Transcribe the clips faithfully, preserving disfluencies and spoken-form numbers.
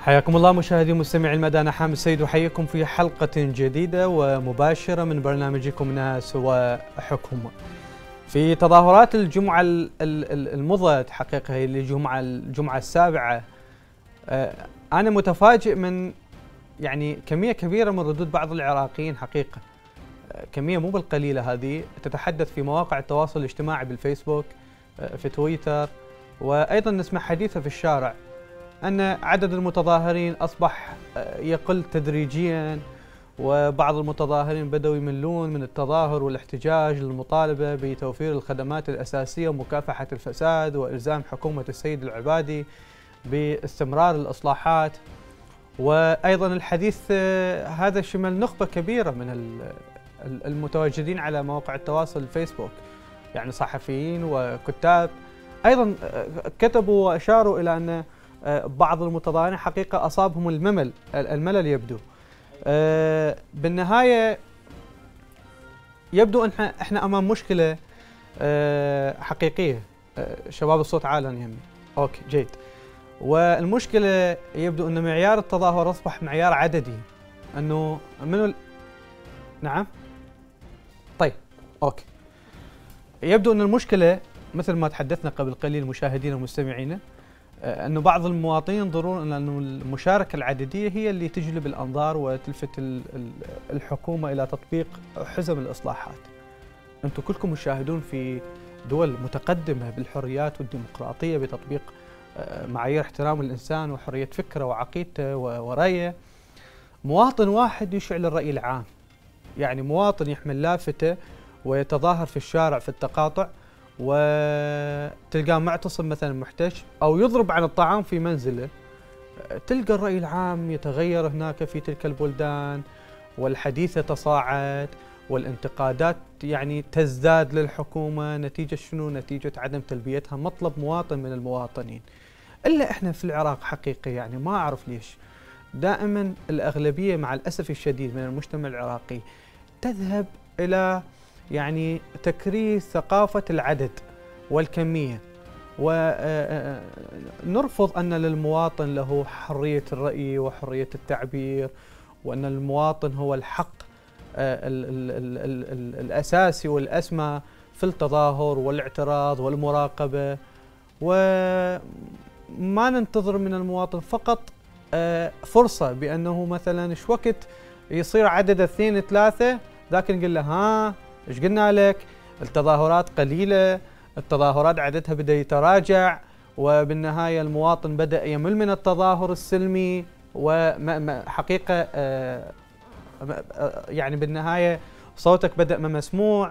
حياكم الله مشاهدي ومستمعي المدى، أنا حامد السيد أحييكم في حلقة جديدة ومباشرة من برنامجكم ناس وحكم. في تظاهرات الجمعة المضت حقيقة هي الجمعة الجمعة السابعة، أنا متفاجئ من يعني كمية كبيرة من ردود بعض العراقيين حقيقة، كمية مو بالقليلة هذه تتحدث في مواقع التواصل الاجتماعي بالفيسبوك، في تويتر، وأيضا نسمع حديثة في الشارع أن عدد المتظاهرين أصبح يقل تدريجياً، وبعض المتظاهرين بدأوا يملون من التظاهر والاحتجاج للمطالبة بتوفير الخدمات الأساسية ومكافحة الفساد وإلزام حكومة السيد العبادي باستمرار الإصلاحات. وأيضاً الحديث هذا شمل نخبة كبيرة من المتواجدين على مواقع التواصل الفيسبوك، يعني صحفيين وكتاب أيضاً كتبوا وأشاروا إلى أن بعض المتظاهرين حقيقة أصابهم الملل الملل يبدو. بالنهاية يبدو أن احنا أمام مشكلة حقيقية. شباب الصوت عالًا يهمني. أوكي جيد. والمشكلة يبدو أن معيار التظاهر أصبح معيار عددي، أنه منو ال... نعم؟ طيب أوكي. يبدو أن المشكلة مثل ما تحدثنا قبل قليل مشاهدينا ومستمعينا، أنه بعض المواطنين ينظرون أنه المشاركة العددية هي اللي تجلب الأنظار وتلفت الحكومة إلى تطبيق حزم الإصلاحات. أنتم كلكم مشاهدون في دول متقدمة بالحريات والديمقراطية بتطبيق معايير احترام الإنسان وحرية فكره وعقيدته ورأيه، مواطن واحد يشعل الرأي العام، يعني مواطن يحمل لافتة ويتظاهر في الشارع في التقاطع وتلقاه معتصم مثلا محتج أو يضرب عن الطعام في منزله، تلقى الرأي العام يتغير هناك في تلك البلدان، والحديث يتصاعد والانتقادات يعني تزداد للحكومة نتيجة شنو؟ نتيجة عدم تلبيتها مطلب مواطن من المواطنين. إلا إحنا في العراق حقيقة يعني ما أعرف ليش دائما الأغلبية مع الأسف الشديد من المجتمع العراقي تذهب إلى يعني تكريس ثقافة العدد والكمية، ونرفض أن للمواطن له حرية الرأي وحرية التعبير، وأن المواطن هو الحق ال ال ال ال الأساسي والأسمى في التظاهر والاعتراض والمراقبة، وما ننتظر من المواطن فقط فرصة بأنه مثلا ايش وقت يصير عدد اثنين ثلاثة ذاك نقول له ها ايش قلنا لك؟ التظاهرات قليلة، التظاهرات عددها بدأ يتراجع، وبالنهاية المواطن بدأ يمل من التظاهر السلمي، وحقيقة يعني بالنهاية صوتك بدأ ما مسموع.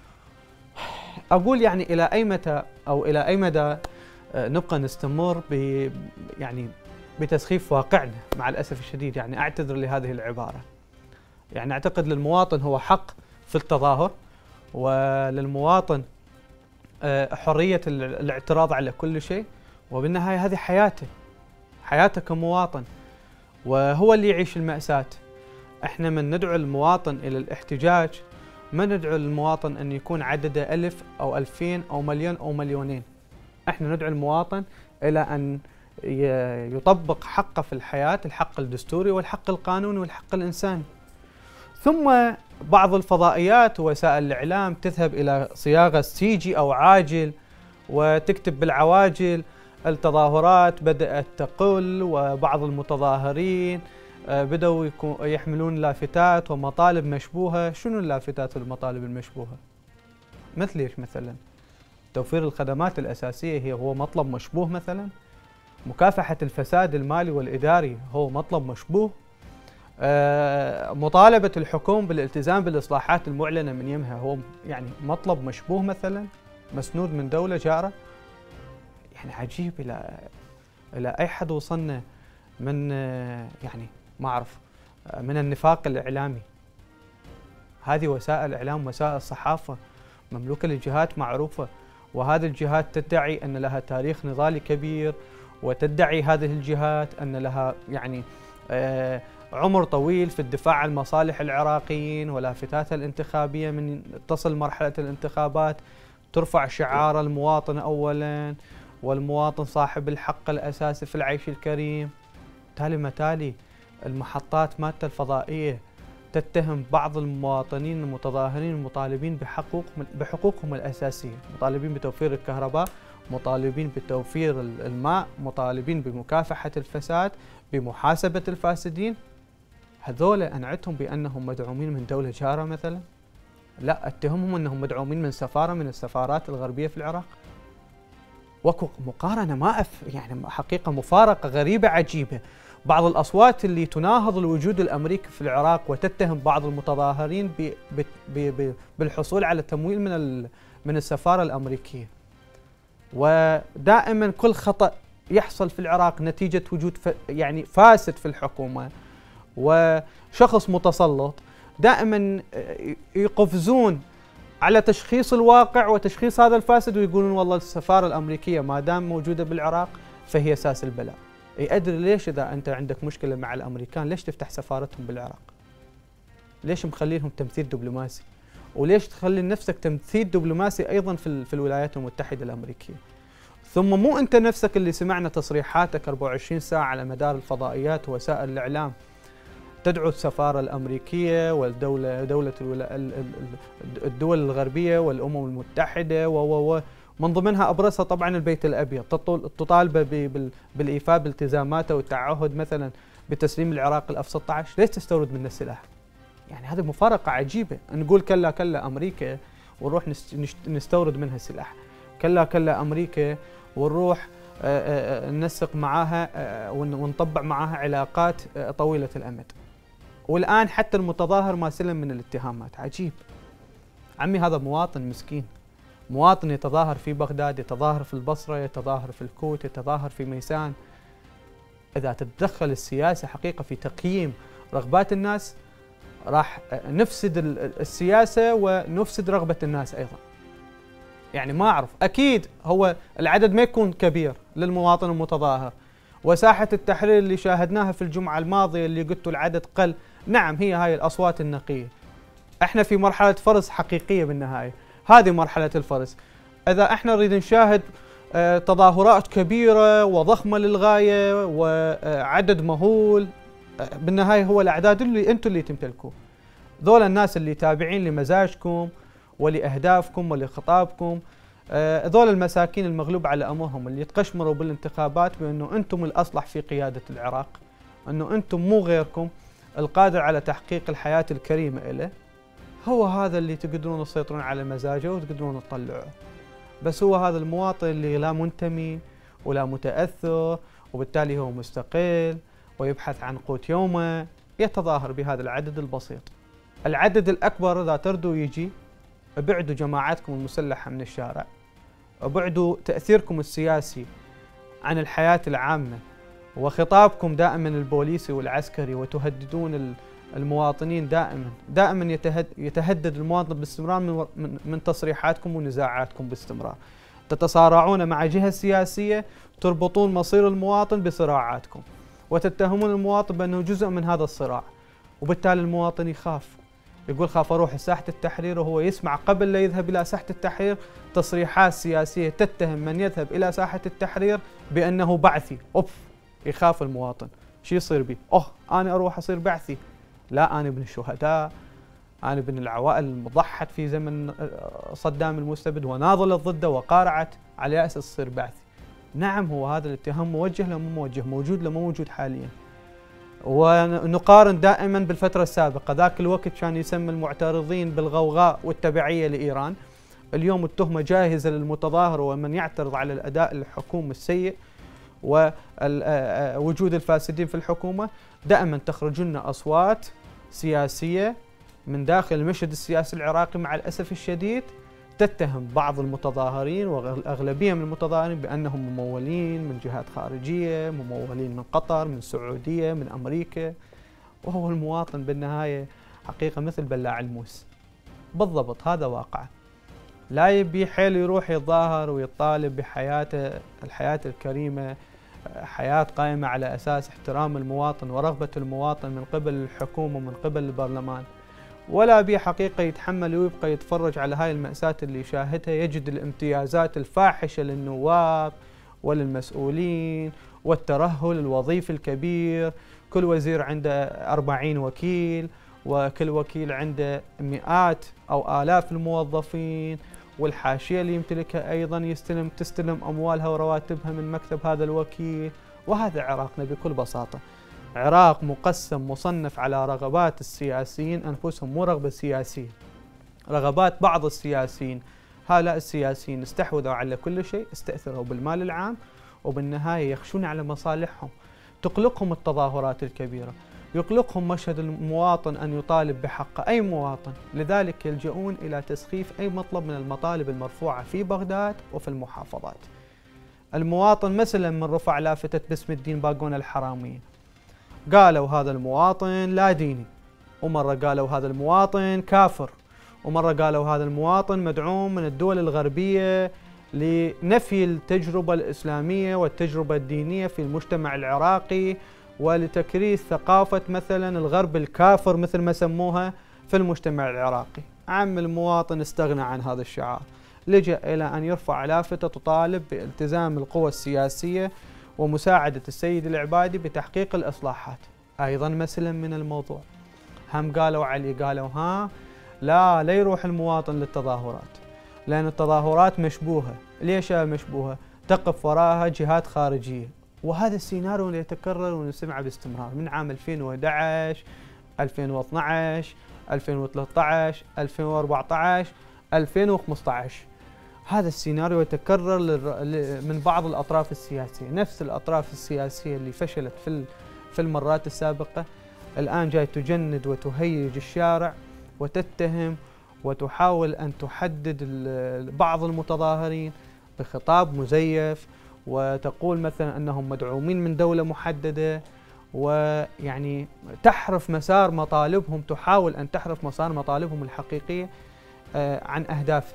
أقول يعني إلى أي متى أو إلى أي مدى نبقى نستمر ب يعني بتسخيف واقعنا مع الأسف الشديد؟ يعني أعتذر لهذه العبارة، يعني أعتقد للمواطن هو حق في التظاهر، وللمواطن حرية الاعتراض على كل شيء، وبالنهاية هذه حياته حياته كمواطن، وهو اللي يعيش المأساة. احنا من ندعو المواطن إلى الاحتجاج ما ندعو المواطن أن يكون عدده ألف أو ألفين أو مليون أو مليونين، احنا ندعو المواطن إلى أن يطبق حقه في الحياة، الحق الدستوري والحق القانوني والحق الإنساني. ثم بعض الفضائيات ووسائل الإعلام تذهب إلى صياغة سيجي أو عاجل وتكتب بالعواجل التظاهرات بدأت تقل، وبعض المتظاهرين بدأوا يحملون لافتات ومطالب مشبوهة. شنو اللافتات والمطالب المشبوهة؟ مثل ايش مثلا؟ توفير الخدمات الأساسية هي هو مطلب مشبوه مثلا؟ مكافحة الفساد المالي والإداري هو مطلب مشبوه؟ آه مطالبة الحكومة بالالتزام بالإصلاحات المعلنة من يمها هو يعني مطلب مشبوه مثلا؟ مسنود من دولة جارة؟ يعني عجيب إلى إلى أي حد وصلنا من آه يعني ما أعرف آه من النفاق الإعلامي. هذه وسائل إعلام، وسائل صحافة مملوكة لجهات معروفة، وهذه الجهات تدعي أن لها تاريخ نضالي كبير، وتدعي هذه الجهات أن لها يعني آه عمر طويل في الدفاع عن مصالح العراقيين ولافتاتها الانتخابية. من تصل مرحلة الانتخابات ترفع شعار المواطن أولاً، والمواطن صاحب الحق الأساسي في العيش الكريم، وبالتالي ما تالي المحطات مالته الفضائية تتهم بعض المواطنين المتظاهرين المطالبين بحقوقهم بحقوقهم الأساسية، مطالبين بتوفير الكهرباء، مطالبين بتوفير الماء، مطالبين بمكافحة الفساد، بمحاسبة الفاسدين. هذول أنعتهم بأنهم مدعومين من دولة جارة مثلا؟ لا، اتهمهم أنهم مدعومين من سفارة من السفارات الغربية في العراق. وكو مقارنة ما أف يعني حقيقة مفارقة غريبة عجيبة. بعض الأصوات اللي تناهض الوجود الأمريكي في العراق وتتهم بعض المتظاهرين ب ب ب بالحصول على تمويل من من السفارة الأمريكية. ودائما كل خطأ يحصل في العراق نتيجة وجود ف يعني فاسد في الحكومة وشخص متسلط، دائما يقفزون على تشخيص الواقع وتشخيص هذا الفاسد ويقولون والله السفارة الأمريكية ما دام موجودة بالعراق فهي أساس البلاء. اي ادري ليش اذا انت عندك مشكله مع الامريكان ليش تفتح سفارتهم بالعراق؟ ليش مخلينهم تمثيل دبلوماسي؟ وليش تخلي نفسك تمثيل دبلوماسي ايضا في في الولايات المتحده الامريكيه؟ ثم مو انت نفسك اللي سمعنا تصريحاتك أربعة وعشرين ساعه على مدار الفضائيات ووسائل الاعلام تدعو السفاره الامريكيه والدوله دوله الدول الغربيه والامم المتحده و و من ضمنها ابرزها طبعا البيت الابيض تطالب بالايفاء بالتزاماته والتعهد مثلا بتسليم العراق الاف ستة عشر. ليش تستورد منا السلاح؟ يعني هذه مفارقه عجيبه، نقول كلا كلا امريكا ونروح نستورد منها سلاح، كلا كلا امريكا ونروح ننسق معاها ونطبع معاها علاقات طويله الامد. والان حتى المتظاهر ما سلم من الاتهامات. عجيب. عمي هذا مواطن مسكين، مواطن يتظاهر في بغداد، يتظاهر في البصرة، يتظاهر في الكويت، يتظاهر في ميسان. إذا تتدخل السياسة حقيقة في تقييم رغبات الناس راح نفسد السياسة ونفسد رغبة الناس أيضا. يعني ما أعرف، أكيد هو العدد ما يكون كبير للمواطن المتظاهر، وساحة التحرير اللي شاهدناها في الجمعة الماضية اللي قلت العدد قل، نعم هي هاي الأصوات النقية. احنا في مرحلة فرز حقيقية بالنهاية، هذه مرحلة الفرز. إذا احنا نريد نشاهد اه تظاهرات كبيرة وضخمة للغاية وعدد مهول، اه بالنهاية هو الأعداد اللي انتم اللي تمتلكوه. ذول الناس اللي تابعين لمزاجكم ولأهدافكم ولخطابكم، اه ذول المساكين المغلوب على أمرهم اللي يتقشمروا بالانتخابات بأنه انتم الأصلح في قيادة العراق، أنه انتم مو غيركم القادر على تحقيق الحياة الكريمة إله. هو هذا اللي تقدرون تسيطرون على مزاجه وتقدرون تطلعوه. بس هو هذا المواطن اللي لا منتمي ولا متأثر وبالتالي هو مستقل ويبحث عن قوت يومه يتظاهر بهذا العدد البسيط. العدد الأكبر إذا تردوا يجي، ابعدوا جماعاتكم المسلحة من الشارع، ابعدوا تأثيركم السياسي عن الحياة العامة وخطابكم دائما البوليسي والعسكري، وتهددون المواطنين دائما دائما يتهدد المواطن باستمرار من من تصريحاتكم ونزاعاتكم باستمرار. تتصارعون مع جهة سياسية تربطون مصير المواطن بصراعاتكم وتتهمون المواطن بأنه جزء من هذا الصراع، وبالتالي المواطن يخاف، يقول خاف أروح ساحة التحرير، وهو يسمع قبل لا يذهب إلى ساحة التحرير تصريحات سياسية تتهم من يذهب إلى ساحة التحرير بأنه بعثي. أوف، يخاف المواطن. شو يصير بي؟ أوه أنا أروح أصير بعثي؟ لا، أنا ابن الشهداء، أنا ابن العوائل المضحت في زمن صدام المستبد وناضلت ضده وقارعت على أساس تصير بعثي. نعم هو هذا الاتهام موجه لو مو موجه، موجود لو مو موجود حاليا. ونقارن دائما بالفترة السابقة، ذاك الوقت كان يسمى المعترضين بالغوغاء والتبعية لإيران، اليوم التهمة جاهزة للمتظاهر ومن يعترض على الأداء الحكومي السيء ووجود الفاسدين في الحكومة. دائما تخرج لنا أصوات سياسية من داخل المشهد السياسي العراقي مع الأسف الشديد تتهم بعض المتظاهرين وأغلبية من المتظاهرين بأنهم ممولين من جهات خارجية، ممولين من قطر، من السعودية، من أمريكا، وهو المواطن بالنهاية حقيقة مثل بلاع الموس بالضبط. هذا واقع. لا يبي حيل يروح يتظاهر ويطالب بحياته الحياة الكريمة، حياة قائمة على أساس احترام المواطن ورغبة المواطن من قبل الحكومة ومن قبل البرلمان، ولا بي حقيقة يتحمل ويبقى يتفرج على هاي المأساة اللي يشاهدها، يجد الامتيازات الفاحشة للنواب وللمسؤولين والترهل الوظيفي الكبير، كل وزير عنده أربعين وكيل، وكل وكيل عنده مئات أو آلاف الموظفين، والحاشية اللي يمتلكها أيضا يستلم تستلم أموالها ورواتبها من مكتب هذا الوكيل. وهذا عراقنا بكل بساطة، عراق مقسم مصنف على رغبات السياسيين أنفسهم، مو رغبة سياسية، رغبات بعض السياسيين. هؤلاء السياسيين استحوذوا على كل شيء، استأثروا بالمال العام، وبالنهاية يخشون على مصالحهم. تقلقهم التظاهرات الكبيرة، يقلقهم مشهد المواطن أن يطالب بحقه، أي مواطن، لذلك يلجؤون إلى تسخيف أي مطلب من المطالب المرفوعة في بغداد وفي المحافظات. المواطن مثلا من رفع لافتة باسم الدين باقون الحرامية، قالوا هذا المواطن لا ديني، ومرة قالوا هذا المواطن كافر، ومرة قالوا هذا المواطن مدعوم من الدول الغربية لنفي التجربة الإسلامية والتجربة الدينية في المجتمع العراقي، ولتكريس ثقافة مثلا الغرب الكافر مثل ما سموها في المجتمع العراقي. عم المواطن استغنى عن هذا الشعار، لجأ إلى أن يرفع لافتة تطالب بالتزام القوى السياسية ومساعدة السيد العبادي بتحقيق الإصلاحات. أيضا مثلا من الموضوع، هم قالوا علي، قالوا ها لا لا يروح المواطن للتظاهرات لأن التظاهرات مشبوهة. ليش مشبوهة؟ تقف وراها جهات خارجية. وهذا السيناريو اللي يتكرر ونسمعه باستمرار من عام ألفين وأحد عشر، ألفين واثني عشر، ألفين وثلاثة عشر، ألفين وأربعة عشر، ألفين وخمسة عشر. هذا السيناريو يتكرر من بعض الأطراف السياسية، نفس الأطراف السياسية اللي فشلت في في المرات السابقة، الآن جاي تجند وتهيج الشارع وتتهم وتحاول أن تحدد بعض المتظاهرين بخطاب مزيف، وتقول مثلا أنهم مدعومين من دولة محددة، ويعني تحرف مسار مطالبهم، تحاول أن تحرف مسار مطالبهم الحقيقية عن أهداف،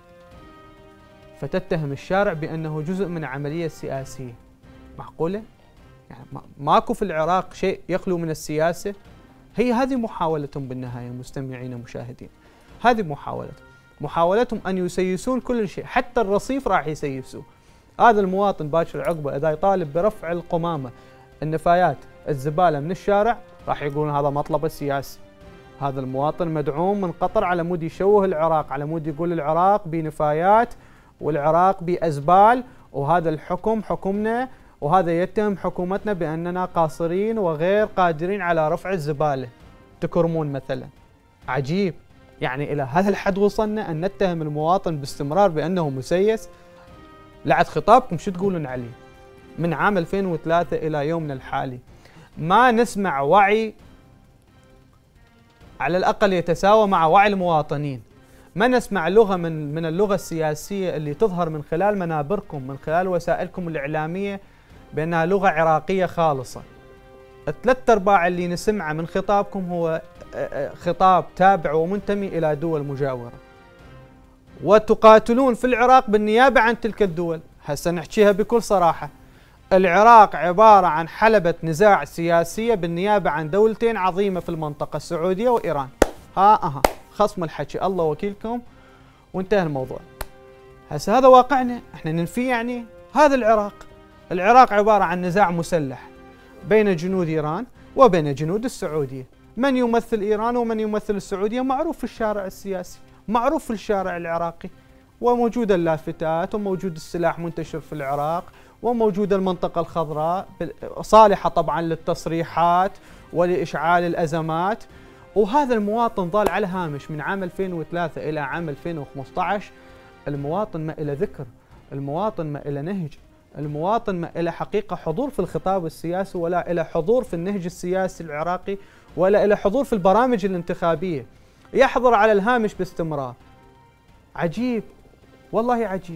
فتتهم الشارع بأنه جزء من عملية سياسية. معقولة؟ يعني ماكو في العراق شيء يخلو من السياسة؟ هي هذه محاولتهم بالنهاية مستمعين ومشاهدين، هذه محاولتهم محاولتهم أن يسيسون كل شيء، حتى الرصيف راح يسيسوه. هذا المواطن باكر عقبه إذا يطالب برفع القمامة، النفايات، الزبالة من الشارع، راح يقولون هذا مطلب السياسي. هذا المواطن مدعوم من قطر على مود يشوه العراق، على مود يقول العراق بنفايات والعراق بأزبال، وهذا الحكم حكمنا، وهذا يتهم حكومتنا بأننا قاصرين وغير قادرين على رفع الزبالة. تكرمون مثلا. عجيب، يعني إلى هذا الحد وصلنا أن نتهم المواطن باستمرار بأنه مسيس. لعد خطابكم شو تقولون عليه؟ من عام ألفين وثلاثة إلى يومنا الحالي ما نسمع وعي على الأقل يتساوى مع وعي المواطنين، ما نسمع لغة من من اللغة السياسية اللي تظهر من خلال منابركم، من خلال وسائلكم الإعلامية، بأنها لغة عراقية خالصة. الثلاث أرباع اللي نسمعه من خطابكم هو خطاب تابع ومنتمي إلى دول مجاورة، وتقاتلون في العراق بالنيابة عن تلك الدول. هسه نحكيها بكل صراحة، العراق عبارة عن حلبة نزاع سياسية بالنيابة عن دولتين عظيمة في المنطقة، السعودية وإيران. ها أها خصم الحكي، الله وكيلكم، وانتهى الموضوع. هسه هذا واقعنا، احنا ننفيه يعني؟ هذا العراق، العراق عبارة عن نزاع مسلح بين جنود إيران وبين جنود السعودية. من يمثل إيران ومن يمثل السعودية معروف في الشارع السياسي، معروف في الشارع العراقي، وموجود اللافتات، وموجود السلاح منتشر في العراق، وموجودة المنطقة الخضراء صالحة طبعا للتصريحات ولإشعال الأزمات. وهذا المواطن ظل على الهامش من عام ألفين وثلاثة إلى عام ألفين وخمسة عشر. المواطن ما إلى ذكر، المواطن ما إلى نهج، المواطن ما إلى حقيقة حضور في الخطاب السياسي، ولا إلى حضور في النهج السياسي العراقي، ولا إلى حضور في البرامج الانتخابية. يحضر على الهامش باستمرار. عجيب، والله عجيب.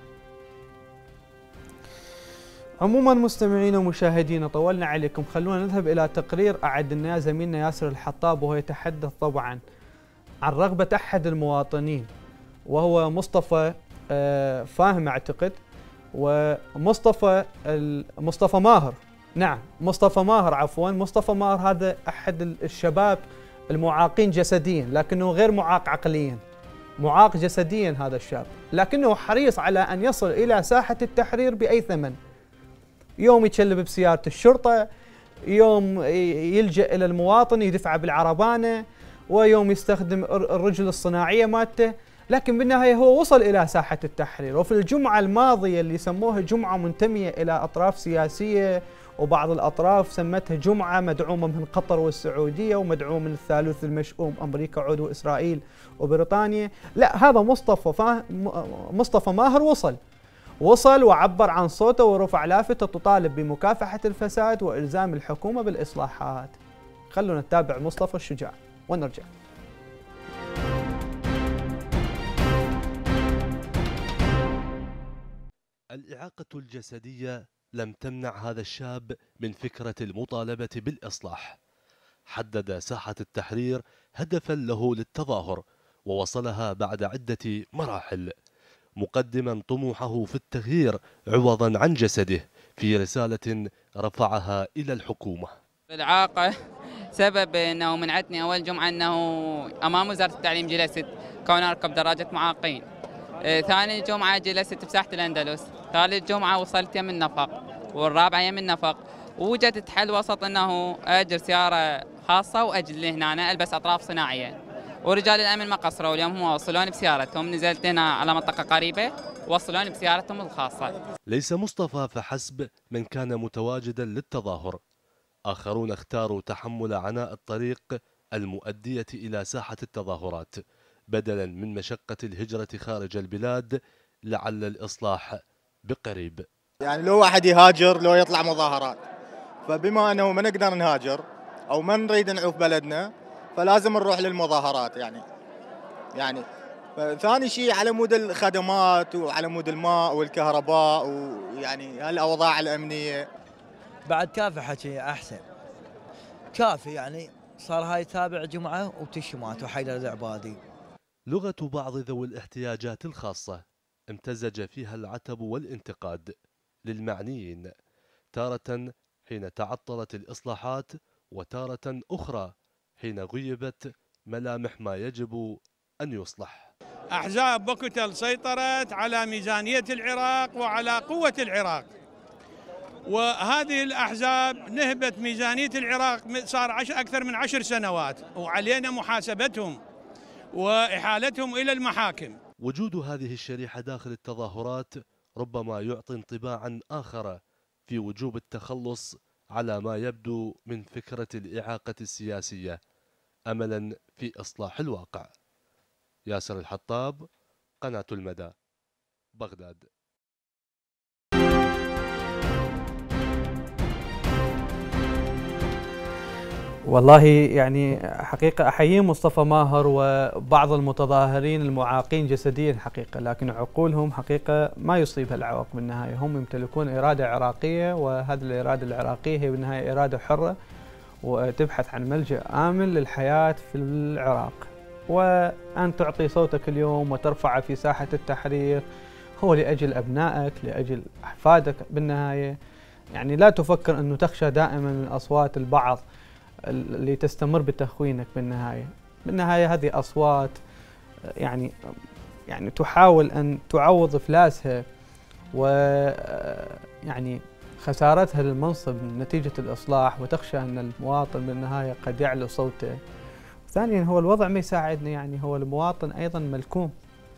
عموما مستمعين ومشاهدين طولنا عليكم، خلونا نذهب إلى تقرير أعد لنا زميلنا ياسر الحطاب، وهو يتحدث طبعا عن رغبة أحد المواطنين، وهو مصطفى فاهم أعتقد، ومصطفى مصطفى ماهر. نعم مصطفى ماهر، عفوا مصطفى ماهر هذا أحد الشباب المعاقين جسديا، لكنه غير معاق عقليا، معاق جسديا هذا الشاب، لكنه حريص على أن يصل إلى ساحة التحرير بأي ثمن. يوم يتشلب بسيارة الشرطة، يوم يلجأ إلى المواطن يدفعه بالعربانة، ويوم يستخدم الرجل الصناعية مالته. لكن بالنهاية هو وصل إلى ساحة التحرير. وفي الجمعة الماضية اللي سموها جمعة منتمية إلى أطراف سياسية، وبعض الأطراف سمتها جمعة مدعومة من قطر والسعودية ومدعومة من الثالوث المشؤوم أمريكا عود وإسرائيل وبريطانيا، لا، هذا مصطفى مصطفى ماهر وصل وصل وعبر عن صوته ورفع لافتة تطالب بمكافحة الفساد وإلزام الحكومة بالإصلاحات. خلونا نتابع مصطفى الشجاع ونرجع. الإعاقة الجسدية لم تمنع هذا الشاب من فكرة المطالبة بالإصلاح. حدد ساحة التحرير هدفا له للتظاهر، ووصلها بعد عدة مراحل، مقدما طموحه في التغيير عوضا عن جسده في رسالة رفعها إلى الحكومة. الإعاقة سبب أنه منعتني أول جمعة أنه أمام وزارة التعليم جلست كون أركب دراجة معاقين. آه، ثاني جمعة جلست بساحة الأندلس. ثالث جمعة وصلت يم النفق. والرابعة يم النفق. ووجدت حل وسط أنه أجر سيارة خاصة وأجل هنا ألبس أطراف صناعية. ورجال الأمن ما قصروا، اليوم هم وصلوني بسيارتهم، نزلت هنا على منطقة قريبة وصلوني بسيارتهم الخاصة. ليس مصطفى فحسب من كان متواجدا للتظاهر، آخرون اختاروا تحمل عناء الطريق المؤدية إلى ساحة التظاهرات بدلا من مشقة الهجرة خارج البلاد لعل الإصلاح بقريب. يعني لو واحد يهاجر لو يطلع مظاهرات، فبما أنه ما نقدر نهاجر أو ما نريد نعوف بلدنا فلازم نروح للمظاهرات. يعني يعني ثاني شيء على مود الخدمات وعلى مود الماء والكهرباء ويعني هالأوضاع الأمنية. بعد كافي حكي أحسن كافي، يعني صار هاي تابع جمعة وتشمات وحيدر العبادي. لغة بعض ذوي الاحتياجات الخاصة امتزج فيها العتب والانتقاد للمعنيين، تارة حين تعطلت الإصلاحات وتارة أخرى حين غيبت ملامح ما يجب أن يصلح. أحزاب بوكتل سيطرت على ميزانية العراق وعلى قوة العراق، وهذه الأحزاب نهبت ميزانية العراق صار أكثر من عشر سنوات، وعلينا محاسبتهم وإحالتهم إلى المحاكم. وجود هذه الشريحة داخل التظاهرات ربما يعطي انطباعا آخر في وجوب التخلص على ما يبدو من فكرة الإعاقة السياسية أملا في إصلاح الواقع. ياسر الحطاب، قناة المدى، بغداد. والله يعني حقيقة أحيي مصطفى ماهر وبعض المتظاهرين المعاقين جسديا حقيقة، لكن عقولهم حقيقة ما يصيبها العوق بالنهاية. هم يمتلكون إرادة عراقية، وهذه الإرادة العراقية هي بالنهاية إرادة حرة وتبحث عن ملجأ آمن للحياة في العراق. وأن تعطي صوتك اليوم وترفعه في ساحة التحرير هو لأجل أبنائك، لأجل أحفادك بالنهاية. يعني لا تفكر أنه تخشى دائما من أصوات البعض اللي تستمر بتخوينك بالنهاية. بالنهاية هذه أصوات يعني يعني تحاول أن تعوض إفلاسها ويعني خسارتها للمنصب نتيجة الإصلاح، وتخشى أن المواطن بالنهاية قد يعلو صوته. ثانيا هو الوضع ما يساعدنا، يعني هو المواطن أيضا ملكوم،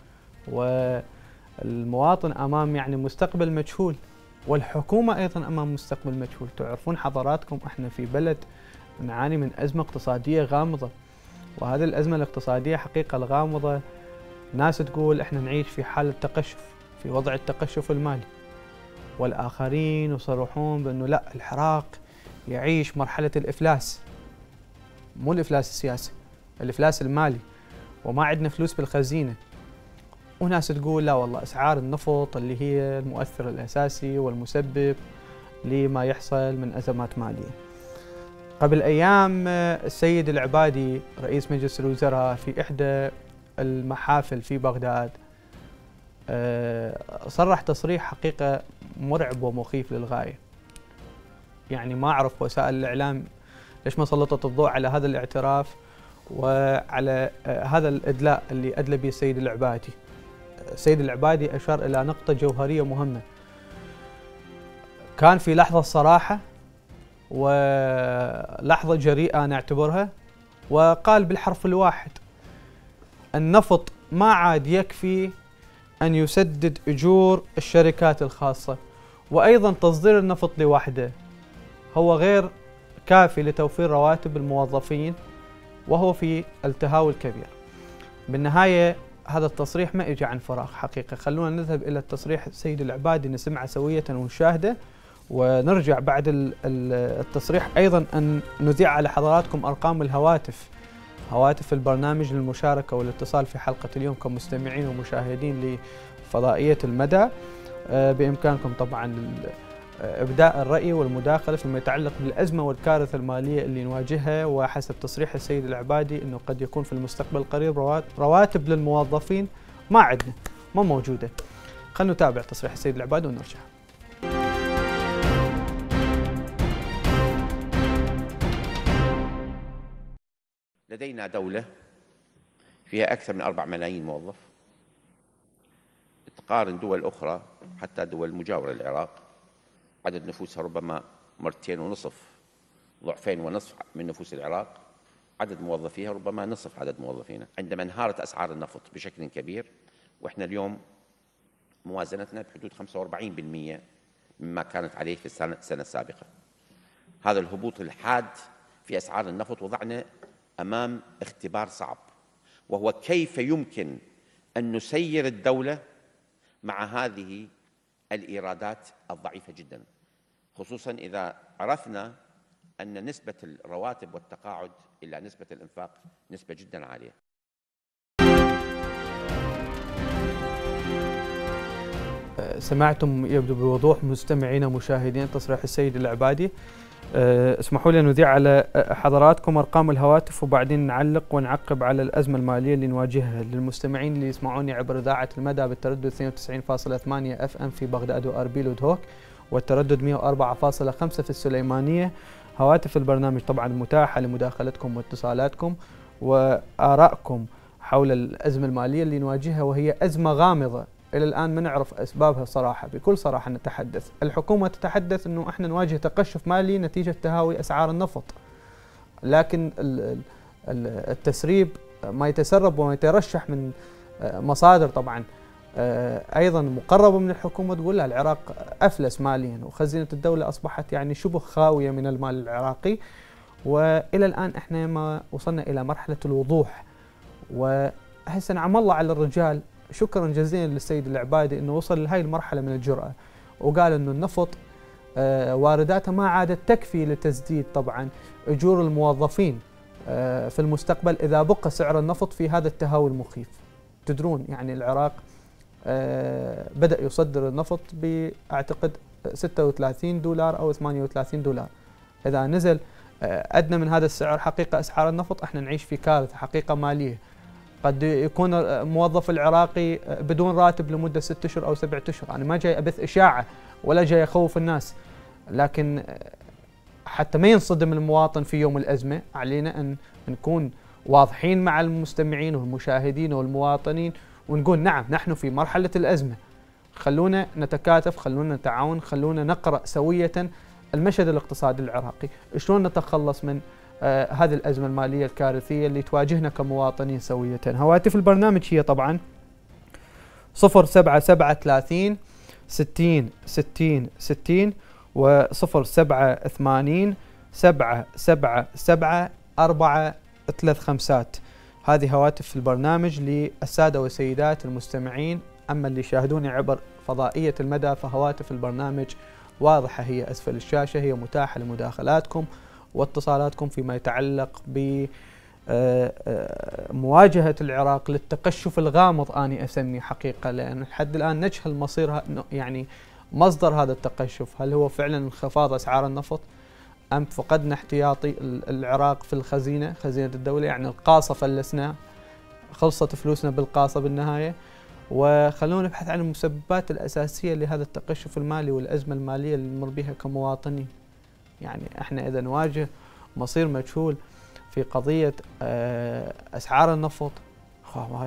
والمواطن أمام يعني مستقبل مجهول، والحكومة أيضا أمام مستقبل مجهول. تعرفون حضراتكم احنا في بلد نعاني من أزمة اقتصادية غامضة، وهذه الأزمة الاقتصادية حقيقة الغامضة ناس تقول احنا نعيش في حالة تقشف، في وضع التقشف المالي، والآخرين يصرحون بأنه لا، العراق يعيش مرحلة الإفلاس، مو الإفلاس السياسي، الإفلاس المالي، وما عندنا فلوس بالخزينة. وناس تقول لا والله أسعار النفط اللي هي المؤثر الأساسي والمسبب لما يحصل من أزمات مالية. قبل أيام السيد العبادي رئيس مجلس الوزراء في إحدى المحافل في بغداد صرح تصريح حقيقة مرعب ومخيف للغاية. يعني ما أعرف وسائل الإعلام ليش ما سلطت الضوء على هذا الاعتراف وعلى هذا الإدلاء اللي أدلى به السيد العبادي. السيد العبادي أشار إلى نقطة جوهرية مهمة. كان في لحظة صراحة ولحظة جريئة نعتبرها، وقال بالحرف الواحد: النفط ما عاد يكفي أن يسدد أجور الشركات الخاصة، وأيضا تصدير النفط لوحده هو غير كافي لتوفير رواتب الموظفين، وهو في التهاوي الكبير. بالنهاية هذا التصريح ما اجى عن فراغ حقيقة. خلونا نذهب إلى التصريح السيد العبادي نسمعه سوية ونشاهده، ونرجع بعد التصريح أيضا أن نذيع على حضراتكم أرقام الهواتف، هواتف البرنامج للمشاركة والاتصال في حلقة اليوم كمستمعين ومشاهدين لفضائية المدى. بإمكانكم طبعا إبداء الرأي والمداخلة فيما يتعلق بالأزمة والكارثة المالية اللي نواجهها، وحسب تصريح السيد العبادي أنه قد يكون في المستقبل القريب رواتب للموظفين ما عندنا، ما موجودة. خلينا نتابع تصريح السيد العبادي ونرجع. لدينا دولة فيها أكثر من أربع ملايين موظف، تقارن دول أخرى حتى دول مجاورة للعراق عدد نفوسها ربما مرتين ونصف، ضعفين ونصف من نفوس العراق، عدد موظفيها ربما نصف عدد موظفينا. عندما انهارت أسعار النفط بشكل كبير، وإحنا اليوم موازنتنا بحدود خمسة وأربعين بالمئة مما كانت عليه في السنة, السنة السابقة. هذا الهبوط الحاد في أسعار النفط وضعنا أمام اختبار صعب، وهو كيف يمكن أن نسير الدولة مع هذه الإيرادات الضعيفة جدا، خصوصا إذا عرفنا أن نسبة الرواتب والتقاعد إلى نسبة الإنفاق نسبة جدا عالية. سمعتم يبدو بوضوح مستمعينا ومشاهدين تصريح السيد العبادي. اسمحوا لي أن نذيع على حضراتكم أرقام الهواتف وبعدين نعلق ونعقب على الأزمة المالية اللي نواجهها. للمستمعين اللي يسمعوني عبر إذاعة المدى بالتردد اثنين وتسعين فاصلة ثمانية اف ام في بغداد وأربيل ودهوك، والتردد مئة وأربعة فاصلة خمسة في السليمانية. هواتف البرنامج طبعا متاحة لمداخلتكم واتصالاتكم وآرائكم حول الأزمة المالية اللي نواجهها، وهي أزمة غامضة إلى الآن ما نعرف أسبابها صراحة. بكل صراحة نتحدث، الحكومة تتحدث أنه إحنا نواجه تقشف مالي نتيجة تهاوي أسعار النفط، لكن التسريب ما يتسرب وما يترشح من مصادر طبعا أيضا مقربة من الحكومة تقول لا العراق أفلس ماليا وخزينة الدولة أصبحت يعني شبه خاوية من المال العراقي. وإلى الآن إحنا ما وصلنا إلى مرحلة الوضوح، وهسه نعم الله على الرجال، شكرا جزيلا للسيد العبادي انه وصل لهي المرحله من الجرأه، وقال انه النفط آه وارداته ما عادت تكفي لتسديد طبعا اجور الموظفين آه في المستقبل اذا بقى سعر النفط في هذا التهاوي المخيف. تدرون يعني العراق آه بدأ يصدر النفط باعتقد ستة وثلاثين دولار او ثمانية وثلاثين دولار، اذا نزل آه ادنى من هذا السعر حقيقه اسعار النفط احنا نعيش في كارثه حقيقه ماليه. قد يكون الموظف العراقي بدون راتب لمدة ستة أشهر أو سبعة أشهر. أنا ما جاي أبث إشاعة ولا جاي أخوف الناس، لكن حتى ما ينصدم المواطن في يوم الأزمة علينا أن نكون واضحين مع المستمعين والمشاهدين والمواطنين ونقول نعم نحن في مرحلة الأزمة، خلونا نتكاتف، خلونا نتعاون، خلونا نقرأ سوية المشهد الاقتصادي العراقي، شلون نتخلص من آه هذه الأزمة المالية الكارثية اللي تواجهنا كمواطنين سوية. هواتف البرنامج هي طبعا صفر سبعة سبعة ثلاثين ستين ستين ستين وصفر سبعة ثمانين سبعة سبعة سبعة أربعة ثلاث خمسات. هذه هواتف البرنامج للسادة والسيدات المستمعين. أما اللي يشاهدوني عبر فضائية المدى فهواتف البرنامج واضحة، هي أسفل الشاشة، هي متاحة لمداخلاتكم واتصالاتكم فيما يتعلق بمواجهة العراق للتقشف الغامض. أني أسمي حقيقة لأن لحد الآن نجهل مصير يعني مصدر هذا التقشف، هل هو فعلا انخفاض أسعار النفط أم فقدنا احتياطي العراق في الخزينة، خزينة الدولة، يعني القاصة فلسنا، خلصت فلوسنا بالقاصة بالنهاية. وخلونا نبحث عن المسببات الأساسية لهذا التقشف المالي والأزمة المالية اللي نمر بها كمواطنين. يعني احنا إذا نواجه مصير مجهول في قضية أسعار النفط،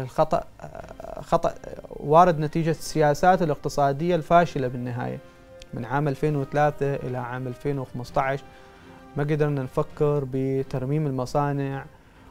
الخطأ خطأ وارد نتيجة السياسات الاقتصادية الفاشلة بالنهاية. من عام ألفين وثلاثة إلى عام ألفين وخمسة عشر ما قدرنا نفكر بترميم المصانع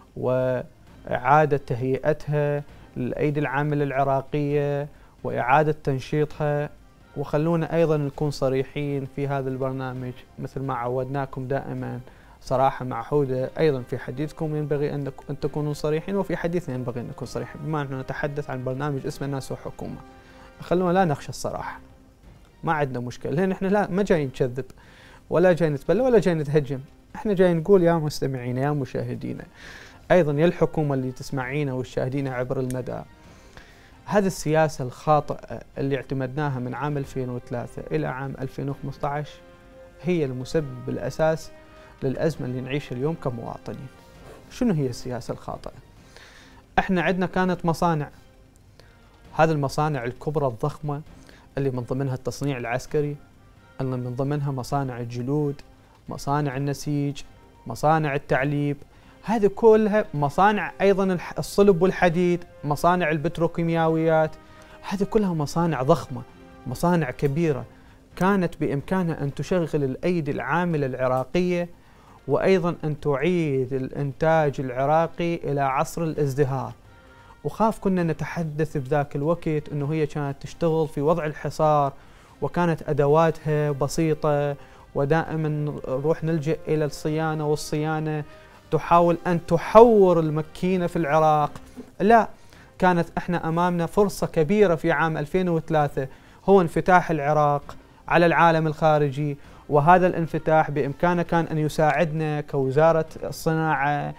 وإعادة تهيئتها للأيدي العاملة العراقية وإعادة تنشيطها. وخلونا أيضا نكون صريحين في هذا البرنامج مثل ما عودناكم دائما، صراحة معهودة أيضا في حديثكم ينبغي أن تكونوا صريحين، وفي حديثنا ينبغي أن نكون صريحين، بما أننا نتحدث عن برنامج اسمه الناس وحكومة. خلونا لا نخشى الصراحة، ما عندنا مشكلة، لأن احنا لا ما جايين نكذب ولا جايين نتبلى ولا جايين نتهجم، احنا جايين نقول يا مستمعينا يا مشاهدينا، أيضا يا الحكومة اللي تسمعينا والشاهدين عبر المدى، هذه السياسة الخاطئة اللي اعتمدناها من عام ألفين وثلاثة إلى عام ألفين وخمسة عشر هي المسبب الأساس للأزمة اللي نعيشها اليوم كمواطنين. شنو هي السياسة الخاطئة؟ احنا عندنا كانت مصانع، هذه المصانع الكبرى الضخمة اللي من ضمنها التصنيع العسكري، اللي من ضمنها مصانع الجلود، مصانع النسيج، مصانع التعليب، هذه كلها مصانع، أيضا الصلب والحديد، مصانع البتروكيماويات، هذه كلها مصانع ضخمة، مصانع كبيرة كانت بإمكانها أن تشغل الأيدي العاملة العراقية، وأيضا أن تعيد الإنتاج العراقي إلى عصر الازدهار. وخاف كنا نتحدث بذاك الوقت أنه هي كانت تشتغل في وضع الحصار، وكانت أدواتها بسيطة، ودائما نروح نلجأ إلى الصيانة والصيانة تحاول أن تحور المكينة في العراق. لا، كانت احنا أمامنا فرصة كبيرة في عام ألفين وثلاثة، هو انفتاح العراق على العالم الخارجي، وهذا الانفتاح بإمكانه كان أن يساعدنا كوزارة الصناعة،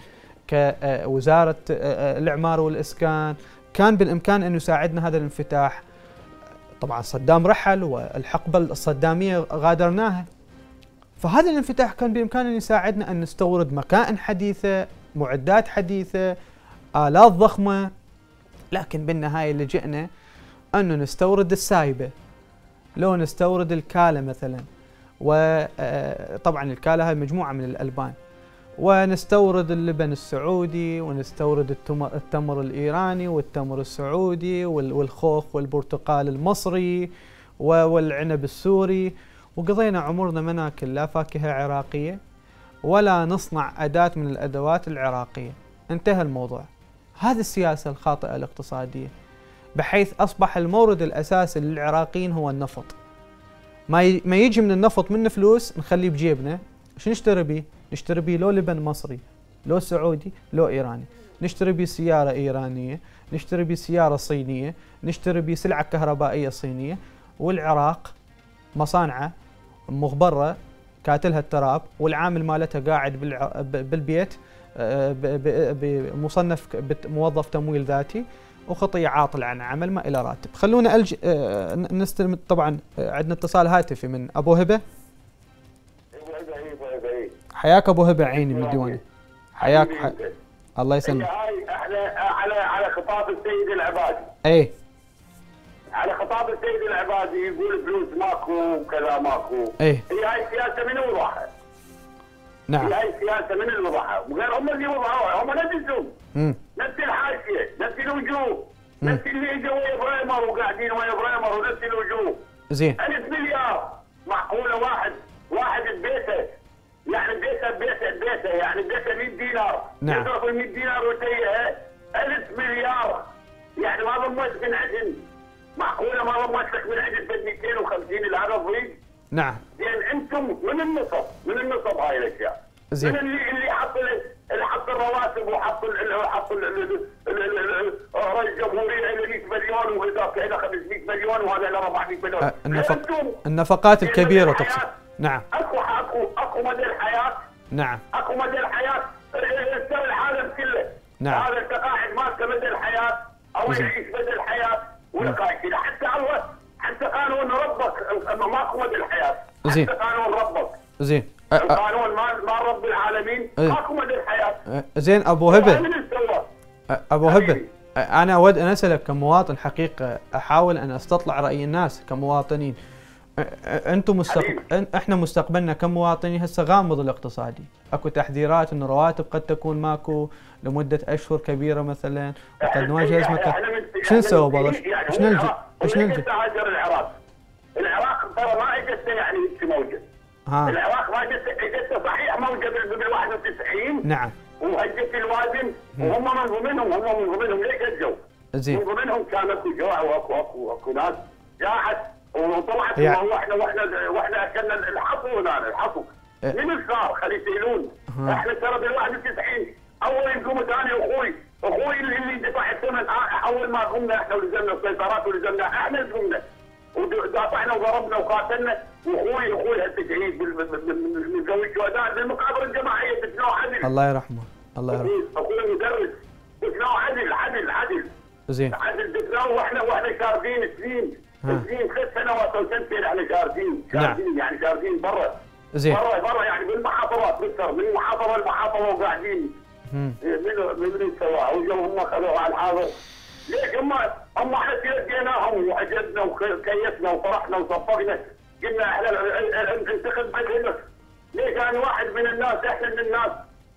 كوزارة الإعمار والإسكان، كان بالإمكان أن يساعدنا هذا الانفتاح. طبعا صدام رحل والحقبة الصدامية غادرناها، فهذا الانفتاح كان بإمكانه أن يساعدنا أن نستورد مكائن حديثة، معدات حديثة، آلات ضخمة، لكن بالنهاية لجئنا أنه نستورد السايبة، لو نستورد الكالة مثلا، وطبعا الكالة هاي مجموعة من الألبان، ونستورد اللبن السعودي، ونستورد التمر, التمر الإيراني والتمر السعودي والخوخ والبرتقال المصري والعنب السوري، وقضينا عمرنا ما ناكل لا فاكهة عراقية ولا نصنع أداة من الأدوات العراقية. انتهى الموضوع. هذه السياسة الخاطئة الاقتصادية، بحيث أصبح المورد الأساسي للعراقيين هو النفط. ما ما يجي من النفط منه فلوس نخليه بجيبنا، شو نشتري بيه؟ نشتري بيه لو لبن مصري، لو سعودي، لو إيراني، نشتري بيه سيارة إيرانية، نشتري بيه سيارة صينية، نشتري بيه سلعة كهربائية صينية. والعراق مصانعه مغبرة كاتلها التراب، والعامل مالتها قاعد بالبيت بمصنف موظف تمويل ذاتي، وخطية عاطل عن عمل ما إلى راتب. خلونا ألج... نستلم. طبعا عندنا اتصال هاتفي من أبو هبة. حياك أبو هبة، عيني من الديواني. حياك ح... الله يسلمك. احنا على على خطاب السيد العبادي. اي على خطاب السيد العبادي يقول فلوس ماكو وكذا ماكو. اي هي هاي السياسة من وضعها. نعم. هي هاي السياسة من اللي وضعها، وغير هم اللي وضعوها، هم نفسهم. نفس الحاشية، نفس الوجوه، نفس اللي اجوا ويا بريمر وقاعدين ويا بريمر ونفس الوجوه. زين. ألف مليار، معقولة واحد واحد ببيته، يعني بيته بيته بيته يعني بيته مئة دينار. نعم. يصرف ال مئة دينار وتيه ألف مليار، يعني ما ضمت من عجل. معقولة ما ضمت لك من عجل ب مئتين وخمسين الهذا الضيق؟ نعم. زين انتم من النصب، من النصب هاي الاشياء. زين. من اللي اللي حط اللي حط الرواتب وحط ال حط رئيس الجمهوريه الى مئة مليون وهذاك الى خمسمئة مليون وهذا الى أربعمئة مليون. أه النفق... النفقات الكبيره تقصد. نعم. اكو اكو اكو مدى الحياه. نعم. اكو مدى الحياه يستوي العالم كله. نعم. هذا انت قاعد ماسك مدى الحياه او يعيش مدى الحياه ولا قاعد كذا، حتى الله حتى قانون ربك ماكو مدى الحياه. زين. حتى قانون ربك. زين. القانون مال مال رب العالمين ماكو مدى الحياه. زين ابو هبه. ابو هبه انا اود ان اسالك كمواطن حقيقه، احاول ان استطلع راي الناس كمواطنين. انتم مستقبل، احنا مستقبلنا كمواطنين هسه غامض الاقتصادي، اكو تحذيرات انه رواتب قد تكون ماكو لمده اشهر كبيره مثلا، وقد نواجه ازمه. شو نسوي والله؟ ايش نلجا؟ ايش نلجا؟ العراق العراق ترى ما اجته يعني موجه. ها. العراق ما اجته اجته صحيح موجه بال واحد وتسعين. نعم. وهجت الوادم وهم من ضمنهم هم من ضمنهم ليش هجوا؟ زين. من ضمنهم كان اكو جوع واكو اكو اكو ناس جاعت وطلعت يعني. واحنا واحنا واحنا اكلنا الحصو هنا الحصو. من اللي صار؟ خلي يسيلون. احنا ترى بال واحد وتسعين اول يقوم ثاني اخوي اخوي اللي دفع الثمن اول ما قمنا احنا ولزمنا السيطرات ولزمنا احنا اللي قمنا ودافعنا وضربنا وقاتلنا واخوي اخوي هسه شهيد من ذوي الشهداء بالمقابله الجماعيه دفنوه عدل. الله يرحمه الله يرحمه. اخوي مدرس دفنوه عدل عدل عدل. زين. عدل دفنوه واحنا واحنا شاردين سنين سنين ست سنوات او سنتين احنا شاردين شاردين يعني شاردين برا. زين. برا برا يعني بالمحافظات بالتر من محافظه لمحافظه وقاعدين. من من اللي سواها وجو هم خذوها على الحاضر. ليش هم هم احنا تلقيناهم وعجبنا وكيفنا وفرحنا وصفقنا قلنا احنا ننتخب بدل. ليش انا واحد من الناس احنا من الناس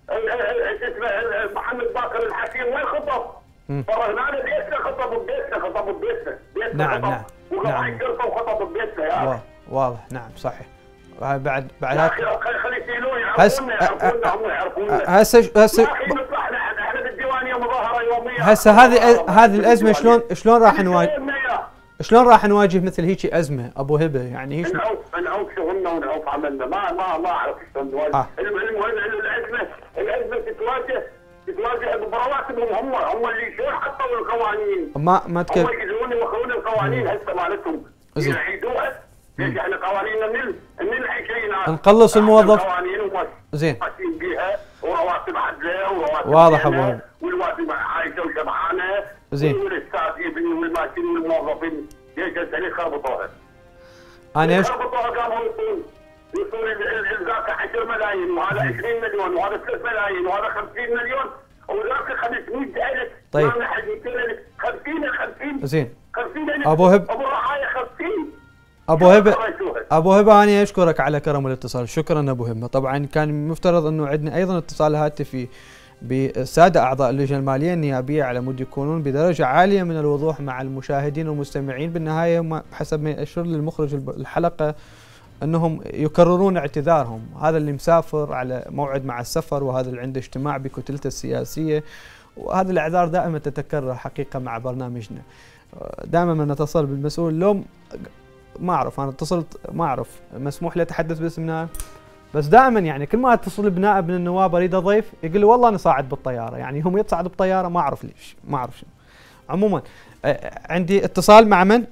اسمه محمد باكر الحكيم وين خطب؟ فرهنا بيتنا خطب ببيتنا خطب ببيتنا بيتنا نعم نعم وقطع الشرطه وخطب ببيتنا يا اخي. واضح نعم صحيح. بعد بعد يا اخي خلي يسيلون يعرفونا يعرفونا هم يعرفونا. هسه هسه احنا بالديوانيه مظاهره يوميه. هسه هذه هذه الازمه شلون شلون راح نواجه شلون راح نواجه مثل هيك ازمه ابو هبه يعني هيك نعوف نعوف شغلنا ونعوف عملنا ما ما ما اعرف شلون نواجه. آه. المهم الازمه الازمه تتواجه تتواجه برواتبهم هم هم اللي شلون حطوا القوانين. ما ما تكلم هم يقدرون يوخرون القوانين هسه مالتهم يعيدوها. ليش احنا قوانيننا من من حكينا نقلص الموظف زين ماشيين بيها ورواتب عدله ورواتب واضح ابو والرواتب عايشه وشبعانه زين والاستاذ يبني والماكين والموظفين ليش هسه يخربطوها؟ انا ايش؟ يخربطوها قاموا يقول يقول ذاك عشرة ملايين وهذا عشرين مليون وهذا ثلاثة ملايين وهذا خمسين مليون وذاك خمسمية ألف. طيب ما حد يقول خمسين خمسين زين خمسين ألف ابو هب ابو رعايه خمسين. ابو هبه ابو هبه انا اشكرك على كرم الاتصال. شكرا ابو هبه. طبعا كان مفترض انه عندنا ايضا اتصال هاتفي بالساده اعضاء اللجنه الماليه النيابيه على مود يكونون بدرجه عاليه من الوضوح مع المشاهدين والمستمعين. بالنهايه بحسب ما يشير للمخرج الحلقه انهم يكررون اعتذارهم. هذا اللي مسافر على موعد مع السفر وهذا اللي عنده اجتماع بكتلته السياسيه وهذه الاعذار دائما تتكرر حقيقه مع برنامجنا. دائما ما نتصل بالمسؤول لو ما اعرف انا اتصلت ما اعرف مسموح لي اتحدث باسم نائب بس دائما يعني كل ما اتصل بنائب من النواب اريد اضيف يقول لي والله انا صاعد بالطياره يعني هم يتصعد بالطياره ما اعرف ليش ما اعرف شنو. عموما عندي اتصال مع من؟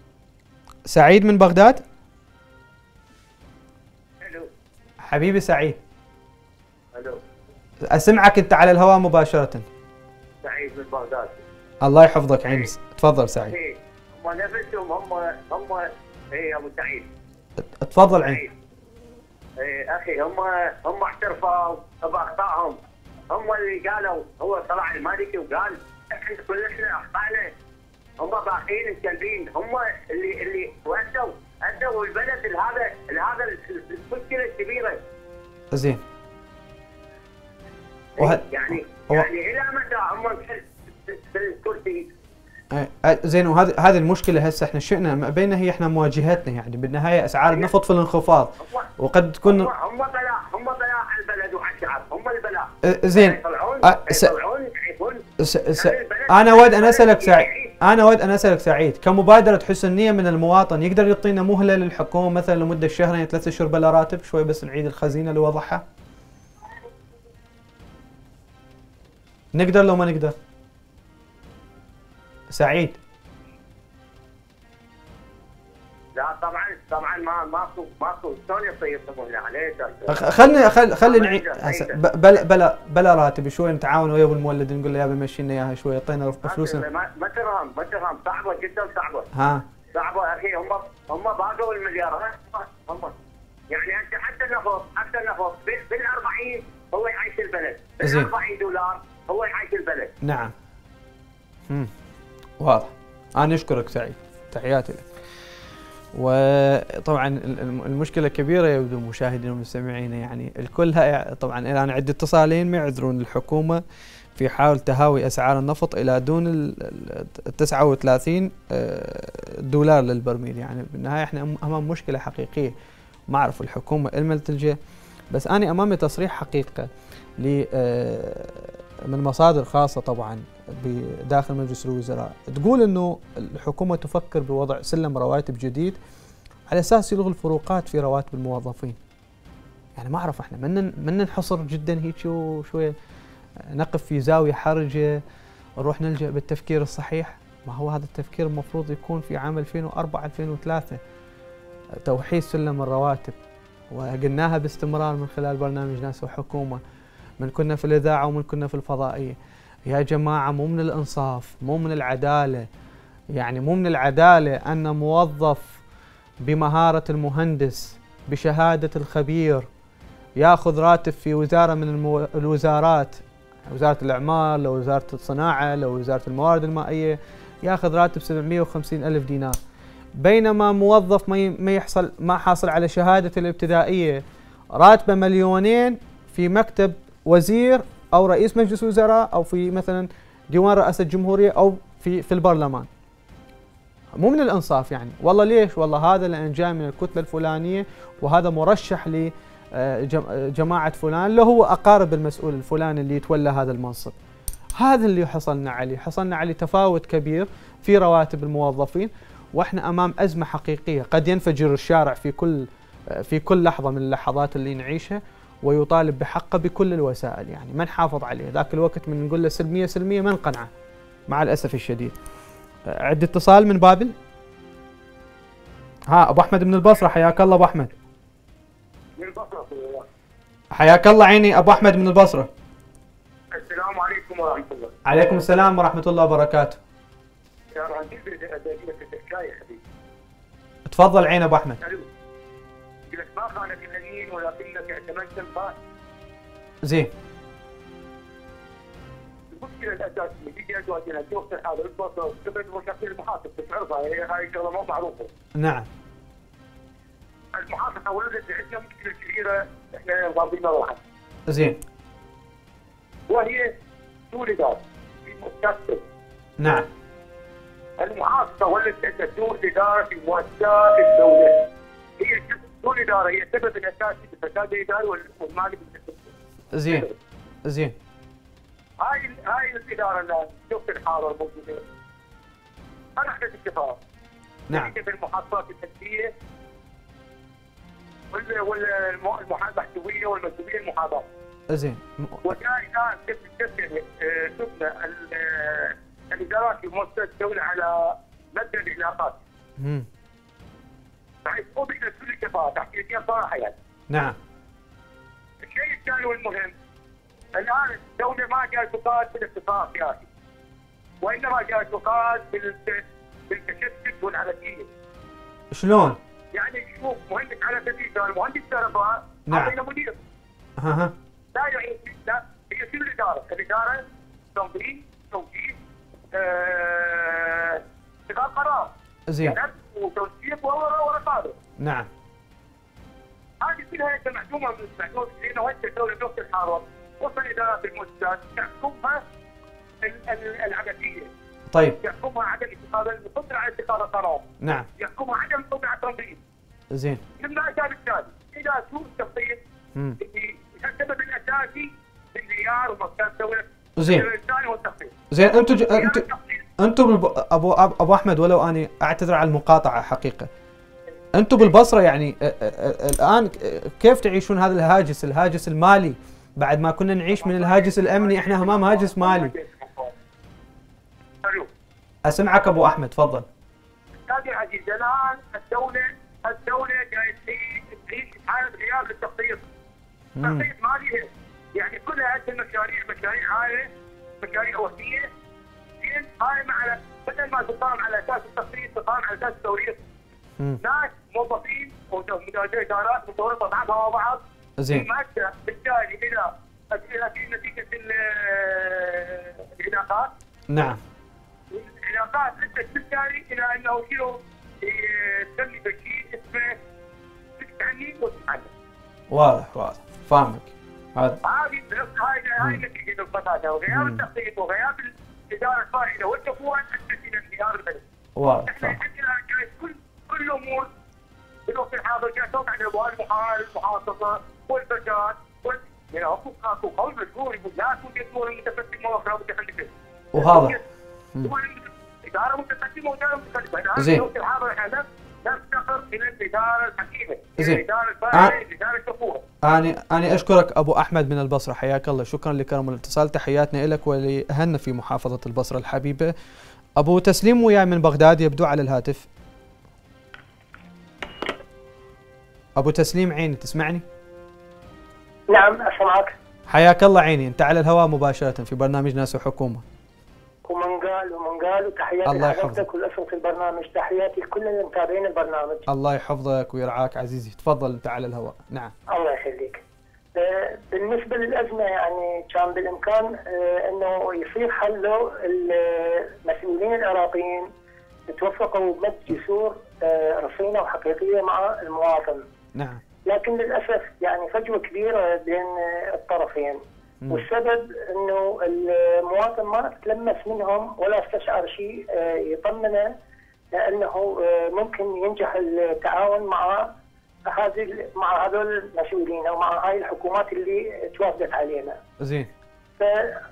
سعيد من بغداد. الو حبيبي سعيد. الو اسمعك انت على الهواء مباشره. سعيد من بغداد. الله يحفظك عيني. تفضل سعيد. هم نفسهم هم هم اي ابو سعيد. تفضل عيني. اي اخي هم هم اعترفوا باخطائهم. هم اللي قالوا هو طلع المالكي وقال احنا كلنا اخطانا. هم باقيين مكلبين هم اللي اللي ودوا ادوا البلد لهذا لهذا المشكله الكبيره. زين. وه... يعني يعني الى متى هم في الكرسي؟ زين وهذه هذه المشكله هسه احنا شئنا ما بيننا هي احنا مواجهتنا يعني بالنهايه اسعار النفط في الانخفاض وقد تكون هم هم بلاء هم بلاء على البلد وعلى الشعب هم البلاء. زين يطلعون يطلعون يكون انا اود ان اسالك سعيد انا اود ان اسالك سعيد كمبادره حسن نيه من المواطن يقدر يعطينا مهله للحكومه مثلا لمده شهرين ثلاث اشهر بلا راتب شوي بس نعيد الخزينه اللي وضعها؟ نقدر لو ما نقدر؟ سعيد. لا طبعا طبعا ما ماكو ماكو شلون يصير عليه؟ خلني خل خلي نعيد بلا بلا بلا راتب شوي نتعاون ويا ابو المولد نقول له يا ابي مشي لنا اياها شوي يعطينا فلوسنا. ما ترهم ما ترهم صعبه جدا صعبه. ها صعبه اخي هم هم باقوا المليارات هم يعني انت حتى النفط حتى النفط بال أربعين هو يعيش البلد بال أربعين دولار هو يعيش البلد. نعم. امم واضح. انا اشكرك سعيد تحياتي لك. وطبعا المشكله كبيره يبدو مشاهدينا ومستمعينا يعني الكل طبعا الان عندي اتصالين ما يعذرون الحكومه في حال تهاوي أسعار النفط إلى دون ال تسعة وثلاثين دولار للبرميل. يعني بالنهاية احنا أمام مشكلة حقيقية، ما أعرف الحكومة إلما تلجأ، بس أنا أمامي تصريح حقيقة من مصادر خاصة طبعا بداخل مجلس الوزراء تقول إنه الحكومة تفكر بوضع سلم رواتب جديد على أساس يلغي الفروقات في رواتب الموظفين. يعني ما أعرف احنا من من ننحصر جدا هيك وشوية نقف في زاوية حرجة نروح نلجأ بالتفكير الصحيح. ما هو هذا التفكير المفروض يكون في عام ألفين وأربعة ألفين وثلاثة، توحيد سلم الرواتب، وقلناها باستمرار من خلال برنامج ناس وحكومة، من كنا في الإذاعة ومن كنا في الفضائية. يا جماعة مو من الإنصاف، مو من العدالة، يعني مو من العدالة أن موظف بمهارة المهندس بشهادة الخبير ياخذ راتب في وزارة من المو... الوزارات، وزارة الإعمار لو وزارة الصناعة لو وزارة الموارد المائية، ياخذ راتب سبعمئة وخمسين ألف دينار، بينما موظف ما ما يحصل ما حاصل على شهادة الابتدائية راتبه مليونين في مكتب وزير أو رئيس مجلس وزراء أو في مثلا ديوان رئاسة الجمهورية أو في في البرلمان. مو من الإنصاف يعني. والله ليش؟ والله هذا لأن جاي من الكتلة الفلانية وهذا مرشح لجماعة فلان، له هو أقارب المسؤول الفلاني اللي يتولى هذا المنصب. هذا اللي حصلنا عليه، حصلنا عليه تفاوت كبير في رواتب الموظفين، واحنا امام ازمه حقيقيه قد ينفجر الشارع في كل في كل لحظه من اللحظات اللي نعيشها ويطالب بحقه بكل الوسائل. يعني ما نحافظ عليه، ذاك الوقت من نقول له سلميه سلميه ما نقنعه مع الاسف الشديد. عندي اتصال من بابل. ها ابو احمد من البصره، حياك الله ابو احمد. من البصره. حياك الله عيني ابو احمد من البصره. السلام عليكم ورحمه الله. عليكم السلام ورحمه الله وبركاته. يا رجل اديك الحكايه حبيبي. تفضل عين ابو احمد. الو. قلت ما خانك اليمين ولكنك اعتمدت الباس. زين. المشكله الاساسيه اللي تجي ادواتنا توصل هذا البصر قبل وشكل المحاسب تعرفها، هي هاي شغله مو معروفه. نعم. المحاسبه ولدت عندنا مشكله كبيره احنا ضاربين روحها. زين. وهي سوء الاداره في مؤسسات. نعم. المحاسبه ولدت عندنا سوء الاداره في مؤسسات الدوله. هي سوء الاداره هي السبب الاساسي في الفساد الاداري والمالي بالمؤسسه. زين. زين. هاي هاي الاداره اللي شفت الحاله الموجوده. انا احتاج اتفاق. نعم. في المحاسبات التنفيذيه ولا ولا المحاسبيه والمسؤوليه المحاسبه. زين. وجاي الان شفنا شفنا الادارات في مؤسسات الدوله على مبدا العلاقات. امم. بحيث أبدأ كل الكفاءة تحكي فيها صراحة يعني. نعم. الشيء الثاني والمهم الآن الدولة ما جاءت تقاد بالاتفاق سياسي، وإنما جاءت تقاد بالتشتت والعبثية. شلون؟ يعني شوف مهندس على سبيل المثال مهندس كهرباء نعم. أعطينا مدير. اها. لا يعني لا هي شنو الإدارة؟ الإدارة تنظيم توجيه اتخاذ قرار. زين. يعني وتوثيق ورقابه. نعم. هذه كلها انت معلومه من المعلومه لانه انت الدوله بوقت الحرب وصل ادارات المؤسسات تحكمها العبثيه. طيب. يحكمها عدم اتخاذ القدره على اتخاذ القرار. نعم. يحكمها عدم القدره على التنظيم. زين. مما الاسباب التالي الى سوء التخطيط اللي السبب الاساسي في انهيار ومكان الدوله. زين. الثاني هو التخطيط. زين انتم ج... انتم انتم بالب... ابو ابو احمد ولو اني اعتذر على المقاطعه حقيقه. انتم بالبصره يعني الان كيف تعيشون هذا الهاجس الهاجس المالي بعد ما كنا نعيش من الهاجس الامني؟ احنا امام هاجس مالي. الو. اسمعك ابو احمد تفضل. استاذي العزيز الان الدوله الدوله جايه تعيش حاله غياب للتخطيط. تخطيط مالي يعني كلها عندها المشاريع مشاريع هاي مشاريع وهميه زين قائمه على بدل ما تقام على اساس التخطيط تقام على اساس التوريث. ناس موظفين ومديري ادارات متورطه بعضها وبعض. زين. مادة بالتالي الى الى نتيجه العلاقات. نعم. العلاقات ادت بالتالي الى انه شنو تسمي بشيء اسمه تعني وتتعلم. واضح واضح فاهمك. هذه هاي هاي نتيجه البساطه وغياب التخطيط وغياب الاداره الفاعله والتفويض ادت الى انهيار البلد. واضح. احنا عندنا كل كل الامور في الوقت الحاضر كانت توقع الابواب المحاصصه والفساد وال يعني اكو اكو قول مشهور يقول لا توجد دول متقدمه واخرى متخلفه. وهذا اداره متقدمه واداره متخلفه. زين. في الوقت الحاضر احنا نفتقر الى الاداره الحكيمه، زين. الاداره الفاعله، الاداره الكفوره. أنا أنا أشكرك أبو أحمد من البصرة، حياك الله، شكرا لكرم الاتصال، تحياتنا لك ولأهلنا في محافظة البصرة الحبيبة. أبو تسليم وياي من بغداد يبدو على الهاتف. أبو تسليم عيني تسمعني؟ نعم أسمعك. حياك الله عيني، أنت على الهواء مباشرة في برنامج ناس وحكومة. ومن قال ومن قال وتحياتي لحضرتك والأسرة البرنامج، تحياتي لكل المتابعين البرنامج. الله يحفظك ويرعاك عزيزي، تفضل أنت على الهواء. نعم. الله يخليك. بالنسبة للأزمة يعني كان بالإمكان أنه يصير حله المسؤولين العراقيين يتوفقوا بمد جسور رصينة وحقيقية مع المواطن. نعم. لكن للأسف يعني فجوة كبيرة بين الطرفين. مم. والسبب أنه المواطن ما تلمس منهم ولا استشعر شيء يطمنه أنه ممكن ينجح التعاون مع هذه مع هذول المسؤولين او مع هاي الحكومات اللي توافقت علينا. زين. ف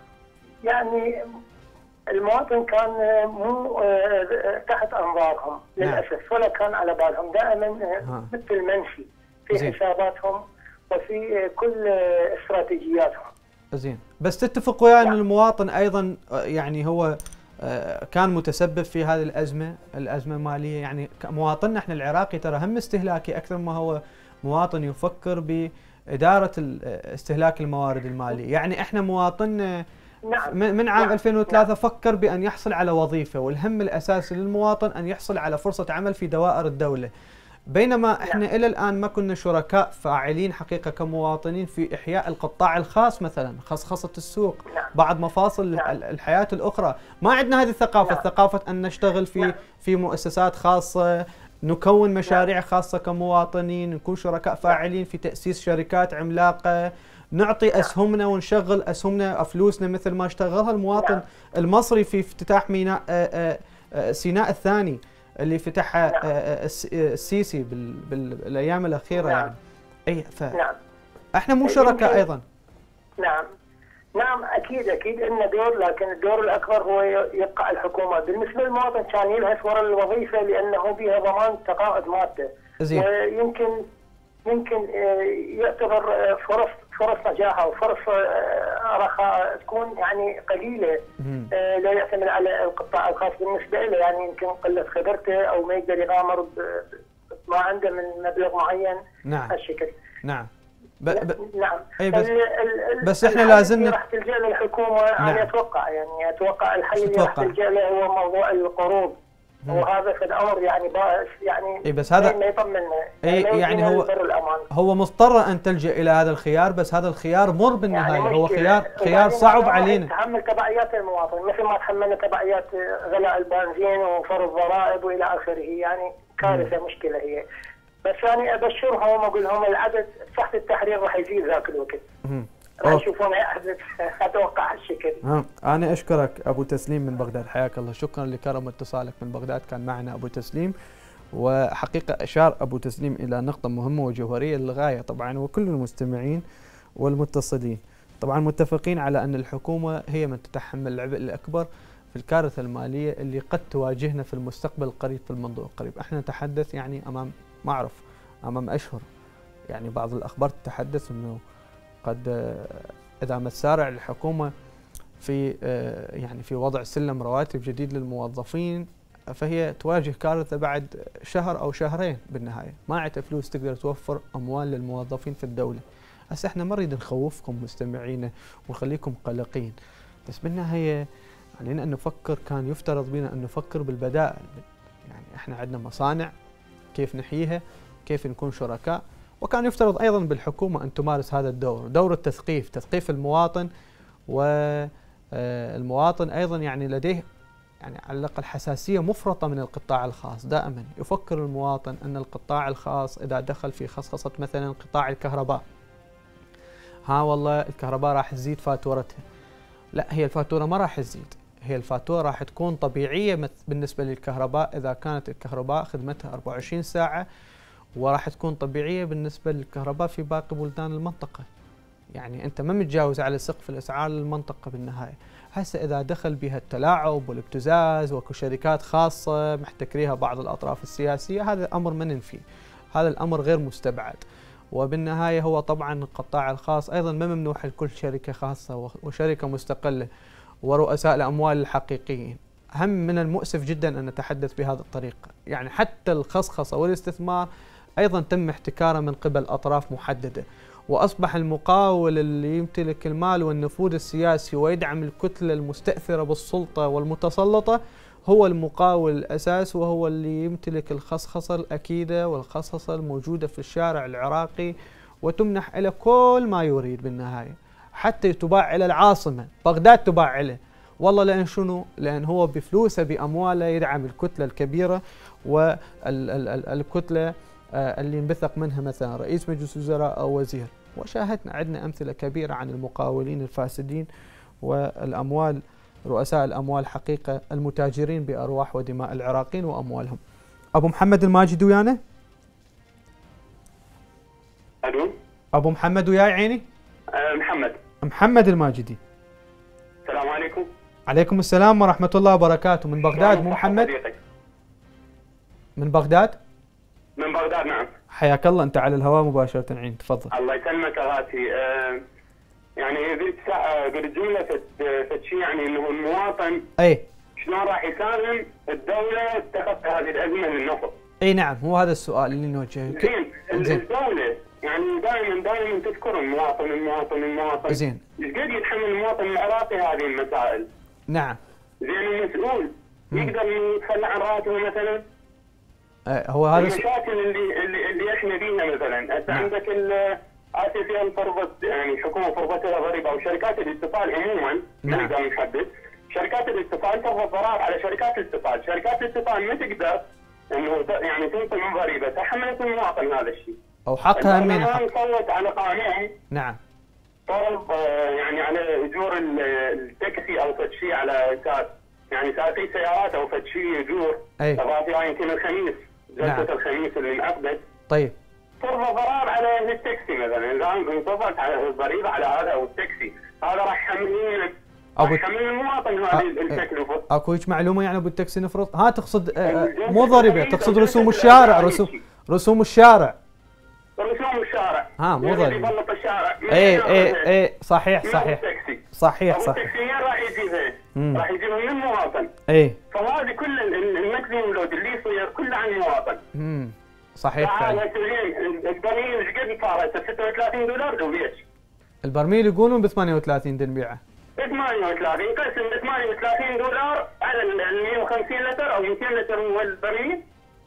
يعني المواطن كان مو تحت انظارهم للاسف، ولا كان على بالهم، دائما مثل منسي في زين. حساباتهم وفي كل استراتيجياتهم. زين، بس تتفق وياي ان المواطن ايضا يعني هو كان متسبب في هذه الأزمة، الأزمة المالية، يعني مواطننا احنا العراقي ترى هم استهلاكي أكثر ما هو مواطن يفكر بإدارة استهلاك الموارد المالية، يعني احنا مواطننا من عام ألفين وثلاثة فكر بأن يحصل على وظيفة، والهم الأساسي للمواطن أن يحصل على فرصة عمل في دوائر الدولة، بينما احنا الى الان ما كنا شركاء فاعلين حقيقه كمواطنين في احياء القطاع الخاص، مثلا خصخصه السوق، بعض مفاصل الحياه الاخرى، ما عندنا هذه الثقافه، ثقافه ان نشتغل في في مؤسسات خاصه، نكون مشاريع خاصه كمواطنين، نكون شركاء فاعلين في تاسيس شركات عملاقه، نعطي اسهمنا ونشغل اسهمنا فلوسنا مثل ما اشتغلها المواطن المصري في افتتاح ميناء سيناء الثاني اللي فتحها نعم. السيسي بالايام الاخيره. نعم. يعني اي ف نعم. احنا مو شركاء ايضا. نعم نعم اكيد اكيد لنا دور، لكن الدور الاكبر هو يبقى الحكومه. بالنسبه للمواطن كان يلهث وراء الوظيفه لانه بها ضمان تقاعد ماده، ويمكن يمكن يعتبر فرص فرص نجاح او فرص رخاء تكون يعني قليله، لا يعتمد على القطاع الخاص بالنسبه له، يعني يمكن قله خبرته او ما يقدر يغامر ما عنده من مبلغ معين. نعم. هالشكل. نعم. ب ب نعم. أي بس, بس احنا لازم راح تلجا له الحكومه. نعم. انا اتوقع يعني اتوقع الحل اللي راح تلجا له هو موضوع القروض. وهذا في الامر يعني بائس يعني. اي بس هذا ما يطمنا. اي يعني هو هو مضطر ان تلجا الى هذا الخيار، بس هذا الخيار مر بالنهايه، يعني هو خيار خيار صعب علينا. تحمل تبعيات المواطن مثل ما تحملنا تبعيات غلاء البنزين وفرض ضرائب والى اخره، يعني كارثه. مشكله هي. بس انا ابشرهم واقول لهم العدد تحت التحرير راح يزيد ذاك الوقت. راح يشوفون يحدث اتوقع هالشكل. انا اشكرك ابو تسليم من بغداد، حياك الله، شكرا لكرم اتصالك من بغداد، كان معنا ابو تسليم. وحقيقه اشار ابو تسليم الى نقطه مهمه وجوهريه للغايه طبعا، وكل المستمعين والمتصلين طبعا متفقين على ان الحكومه هي من تتحمل العبء الاكبر في الكارثه الماليه اللي قد تواجهنا في المستقبل القريب، في المنظور القريب. احنا نتحدث يعني امام ما اعرف امام اشهر، يعني بعض الاخبار تتحدث انه قد اذا ما تسارع الحكومه في يعني في وضع سلم رواتب جديد للموظفين، فهي تواجه كارثه بعد شهر او شهرين بالنهايه، ما عندها فلوس تقدر توفر اموال للموظفين في الدوله. هسه احنا ما نريد نخوفكم مستمعينا ونخليكم قلقين، بس بالنهايه علينا ان نفكر، كان يفترض بنا ان نفكر بالبدائل، يعني احنا عندنا مصانع كيف نحييها، كيف نكون شركاء، وكان يفترض أيضا بالحكومة أن تمارس هذا الدور، دور التثقيف، تثقيف المواطن، والمواطن أيضا يعني لديه يعني على الأقل حساسية مفرطة من القطاع الخاص. دائما يفكر المواطن أن القطاع الخاص إذا دخل في خصخصة مثلا قطاع الكهرباء، ها والله الكهرباء راح تزيد فاتورتها. لا، هي الفاتوره ما راح تزيد، هي الفاتوره راح تكون طبيعيه بالنسبه للكهرباء اذا كانت الكهرباء خدمتها أربعة وعشرين ساعه، وراح تكون طبيعيه بالنسبه للكهرباء في باقي بلدان المنطقه. يعني انت ما متجاوز على سقف الاسعار للمنطقه بالنهايه. هسه اذا دخل بها التلاعب والابتزاز وكو شركات خاصه محتكريها بعض الاطراف السياسيه، هذا الامر ما ننفيه، هذا الامر غير مستبعد. وبالنهايه هو طبعا القطاع الخاص ايضا ما ممنوح لكل شركه خاصه وشركه مستقله ورؤساء الاموال الحقيقيين. هم من المؤسف جدا ان نتحدث بهذه الطريقه، يعني حتى الخصخصه والاستثمار ايضا تم احتكاره من قبل اطراف محدده، واصبح المقاول اللي يمتلك المال والنفوذ السياسي ويدعم الكتله المستاثره بالسلطه والمتسلطه هو المقاول الاساس، وهو اللي يمتلك الخصخصه الاكيده والخصخصه الموجوده في الشارع العراقي، وتمنح له كل ما يريد بالنهايه، حتى تباع الى العاصمه بغداد تباع له. والله لان شنو؟ لان هو بفلوسه بامواله يدعم الكتله الكبيره والكتله اللي ينبثق منها مثلا رئيس مجلس وزراء او وزير. وشاهدنا عندنا امثله كبيره عن المقاولين الفاسدين والاموال، رؤساء الاموال حقيقه المتاجرين بارواح ودماء العراقيين واموالهم. ابو محمد الماجد ويانا؟ الو ابو محمد وياي عيني؟ أه محمد محمد الماجدي. السلام عليكم. عليكم السلام ورحمه الله وبركاته. من بغداد مو محمد؟ من بغداد؟ من بغداد نعم. حياك الله، انت على الهواء مباشره عين، تفضل. الله يسلمك غاتي. أه يعني قلت قلت جمله فد شيء، يعني انه المواطن اي شلون راح يساهم الدوله اتخذت هذه الازمه للنفط. اي نعم، هو هذا السؤال اللي نوجهه. زين الدوله يعني دائما دائما تذكر المواطن المواطن المواطن. زين. ايش قد يتحمل المواطن العراقي هذه المسائل؟ نعم. زين المسؤول يقدر يتخلى عن راتبه مثلا؟ أه هو هذا المشاكل اللي اللي, اللي احنا بيها مثلا، هسه عندك اسفين فرضت يعني الحكومه فرضت لها ضريبه، او شركات الاتصال عموما ما نقدر نحدد، شركات الاتصال فرضت ضرائب على شركات الاتصال، شركات الاتصال ما تقدر انه يعني تنقل من ضريبه، تحملت المواطن هذا الشيء. او حقها من حق. نصوت على قانون نعم فرض يعني على اجور التاكسي او فد شيء على اساس يعني سائقي سيارات او فد شيء اجور اضافيه يمكن الخميس جلسه نعم. الخميس اللي انعقدت طيب فرض ضرائب على التاكسي مثلا، اذا انفرضت على الضريبه على هذا او التاكسي، هذا راح يحمل راح يحمل المواطن هذه التكلفه. اكو هيك معلومه يعني ابو التاكسي نفرض؟ ها تقصد آه مو ضريبه، تقصد رسوم الشارع، رسوم رسوم الشارع رسوم الشارع. ها مو ضريبه. يبلط الشارع. اي اي اي صحيح صحيح صحيح صحيح. التاكسي وين راح يجيبها؟ راح يجيبها من المواطن. اي فهذه كل الماكسيموم لود اللي يصير كله عن المواطن. امم صحيح فعلا. البرميل ايش قد صارت؟ ستة وثلاثين دولار او ليش؟ البرميل يقولون ب ثمانية وثلاثين دنبيعه. ب ثمانية وثلاثين قسم ب ثمانية وثلاثين دولار على ال مئة وخمسين لتر او مئتين لتر هو البرميل.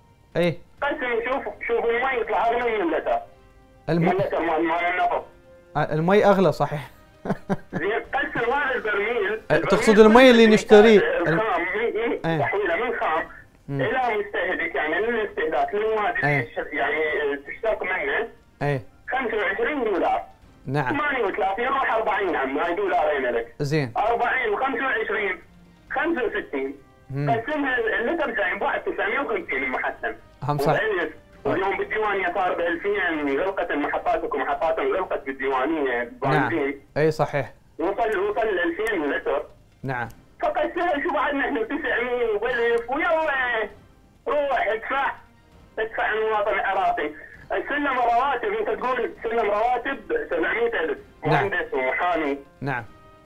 اي قسم شوف شوف المي يطلع اغلى من اللتر. الم... اللتر مال مال النفط. المي اغلى صحيح. زين قسم هذا البرميل. تقصد المي اللي نشتريه الخام من تحويله من خام الى مستهلك يعني للاستهلاك للمواد يعني تشتق منه. اي خمسة وعشرين دولار. نعم. ثمانية وثلاثين راح أربعين عم هاي دولارين لك. زين. أربعين وخمسة وعشرين خمسة وستين. قسمها اللتر جاي ينباع تسعمئة وخمسين المحسن. هم صح. واليوم بالديوانية صار ب ألفين غلقت المحطات، وكو محطات غلقت بالديوانية. نعم. اي صحيح. وصل وصل ل ألفين لتر. نعم. فقد شو بعدنا احنا تسعمئة وألف ويلا روح ادفع ادفع المواطن العراقي. سلم رواتب انت تقول سلم رواتب سبعمئة ألف مهندس ومحامي. نعم.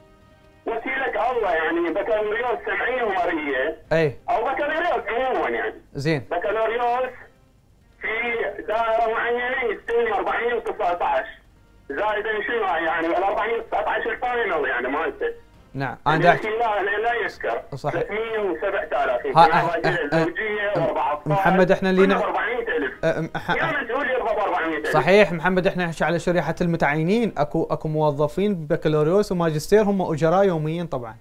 وسيلة الله يعني بكالوريوس سمعية ومرية. اي. او بكالوريوس عموما يعني. زين. بكالوريوس في دائرة معينة يستلم أربعمئة وتسعة عشر. زائدا شنو يعني ال أربعمئة وتسعة عشر الفاينل يعني مالته. نعم. انا لا لا يذكر. صحيح. ثلاثمئة وسبعة آلاف يمكن زوجية واربعة اطفال. محمد احنا اللي نع... أربعمئة ألف. يا مسؤول يرضى ب أربعمئة ألف. صحيح محمد، احنا نحكي على شريحة المتعينين، اكو اكو موظفين ببكالوريوس وماجستير هم اجراء يوميين طبعا.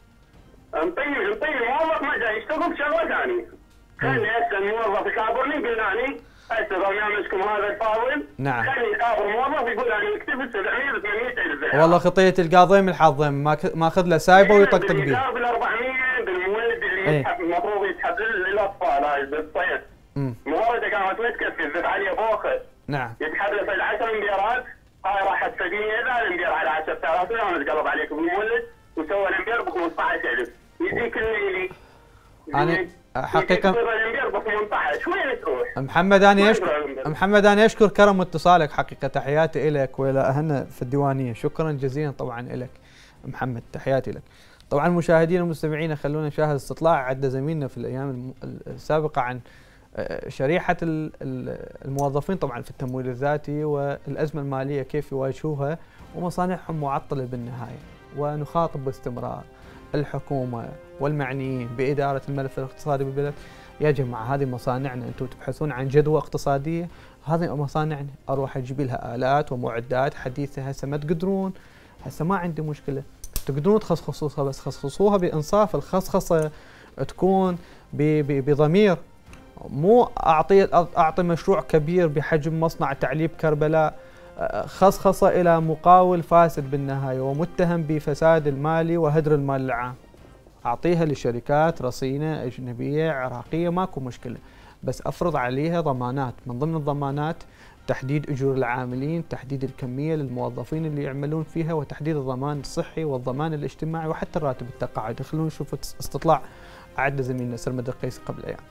انطيني انطيني موظف ما جاي يشتغل بشغله ثانيه. خلي هسه الموظف يخابرني قلنا لي هسه برنامجكم هذا الفاضل نعم خلي يقابل موظف يقول انا اكتب سبعمية ثمانمية الف. والله خطيه القاضي من الحظ ما ماخذ له سايبه ويطقطق بيه. بال أربعمية بالمولد اللي ايه؟ يتحب المفروض يتحب للاطفال هاي بالصيف. مورده كانت ما تكفي الزبد عليه بوخه. نعم يتحب له في العشر امبيرات هاي راحت فديه ذا الامبير على عشرة آلاف وانا تقلب عليكم المولد وسوى الامبير ب خمسة عشر ألف. يجيك الليلي انا حقيقه الامبير ب ثمانية عشر وين تروح؟ محمد انا اشكر محمد انا اشكر كرم اتصالك حقيقه. تحياتي لك والى اهلنا في الديوانيه. شكرا جزيلا طبعا لك محمد. تحياتي لك. طبعا مشاهدينا ومستمعينا خلونا نشاهد استطلاع عدى زميلنا في الايام السابقه عن شريحه الموظفين طبعا في التمويل الذاتي والازمه الماليه كيف يواجهوها ومصانعهم معطله بالنهايه. ونخاطب باستمرار الحكومه والمعنيين باداره الملف الاقتصادي بالبلد. يا جماعه هذه مصانعنا، انتم تبحثون عن جدوى اقتصاديه، هذه مصانعنا اروح اجيب لها الات ومعدات حديثه. هسه ما تقدرون، هسه ما عندي مشكله، تقدرون تخصصوها بس خصصوها بانصاف. الخصخصه تكون بضمير، مو اعطي اعطي مشروع كبير بحجم مصنع تعليب كربلاء خصخصه الى مقاول فاسد بالنهايه ومتهم بفساد المالي وهدر المال العام. اعطيها لشركات رصينه اجنبيه عراقيه ماكو مشكله، بس افرض عليها ضمانات. من ضمن الضمانات تحديد اجور العاملين، تحديد الكميه للموظفين اللي يعملون فيها، وتحديد الضمان الصحي والضمان الاجتماعي وحتى الراتب التقاعدي. خلونا نشوف استطلاع اعد زميلنا سرمد القيسي قبل ايام.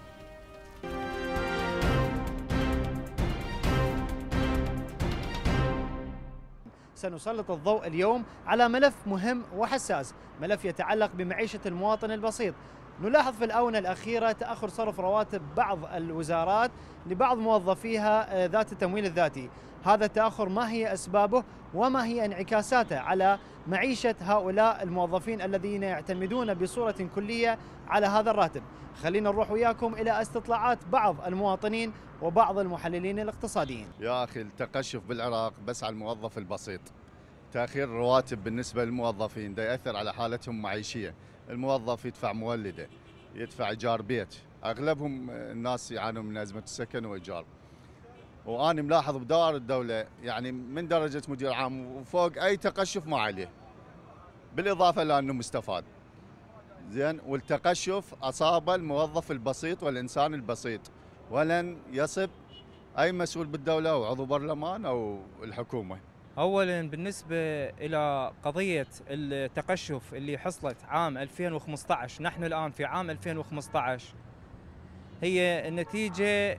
سنسلط الضوء اليوم على ملف مهم وحساس، ملف يتعلق بمعيشة المواطن البسيط. نلاحظ في الآونة الأخيرة تأخر صرف رواتب بعض الوزارات لبعض موظفيها ذات التمويل الذاتي. هذا التأخر ما هي أسبابه وما هي انعكاساته على معيشة هؤلاء الموظفين الذين يعتمدون بصورة كلية على هذا الراتب؟ خلينا نروح وياكم إلى استطلاعات بعض المواطنين وبعض المحللين الاقتصاديين. يا أخي التقشف بالعراق بس على الموظف البسيط. تأخير الرواتب بالنسبة للموظفين ده يأثر على حالتهم المعيشية. الموظف يدفع مولده، يدفع إيجار بيت، أغلبهم الناس يعانون من أزمة السكن وإيجار. وأنا ملاحظ بدوائر الدولة يعني من درجة مدير عام وفوق أي تقشف ما عليه، بالإضافة لأنه مستفاد. زين، والتقشف أصاب الموظف البسيط والإنسان البسيط، ولن يصب أي مسؤول بالدولة أو عضو برلمان أو الحكومة. أولاً بالنسبة إلى قضية التقشف اللي حصلت عام ألفين وخمسة عشر، نحن الآن في عام ألفين وخمسة عشر، هي النتيجة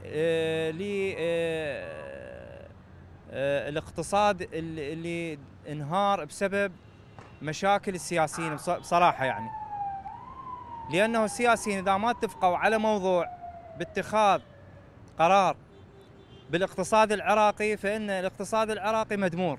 للاقتصاد اللي انهار بسبب مشاكل السياسيين بصراحة يعني. لأنه السياسيين إذا ما اتفقوا على موضوع باتخاذ قرار بالاقتصاد العراقي فإن الاقتصاد العراقي مدمور.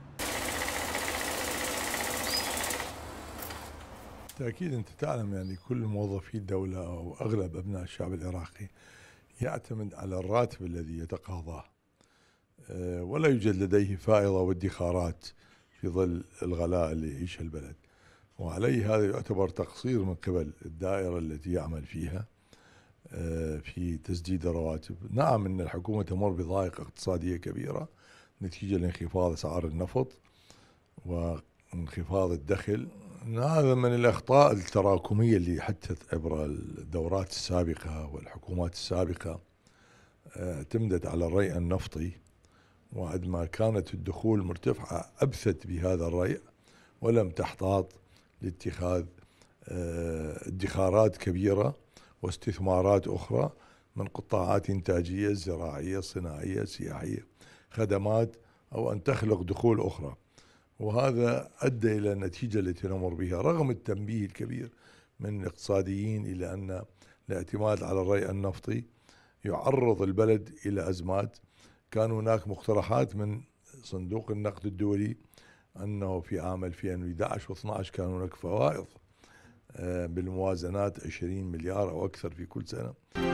بالتأكيد أنت تعلم يعني كل موظفي الدولة أو أغلب أبناء الشعب العراقي يعتمد على الراتب الذي يتقاضاه، ولا يوجد لديه فائضة وادخارات في ظل الغلاء اللي يعيشه البلد، وعليه هذا يعتبر تقصير من قبل الدائرة التي يعمل فيها في تسديد الرواتب. نعم ان الحكومة تمر بضائقة اقتصادية كبيرة نتيجة لانخفاض اسعار النفط وانخفاض الدخل. هذا من الاخطاء التراكمية اللي حدثت عبر الدورات السابقة والحكومات السابقة، اعتمدت على الريع النفطي، وعندما كانت الدخول مرتفعة أبثت بهذا الريع ولم تحتاط لاتخاذ ادخارات كبيرة واستثمارات أخرى من قطاعات إنتاجية زراعية صناعية سياحية خدمات، أو أن تخلق دخول أخرى. وهذا أدى إلى النتيجة التي نمر بها رغم التنبيه الكبير من الاقتصاديين إلى أن الاعتماد على الريع النفطي يعرض البلد إلى أزمات. كان هناك مقترحات من صندوق النقد الدولي أنه في عام ألفين وأحد عشر واثني عشر كان هناك فوائض بالموازنات عشرين مليار أو أكثر في كل سنة.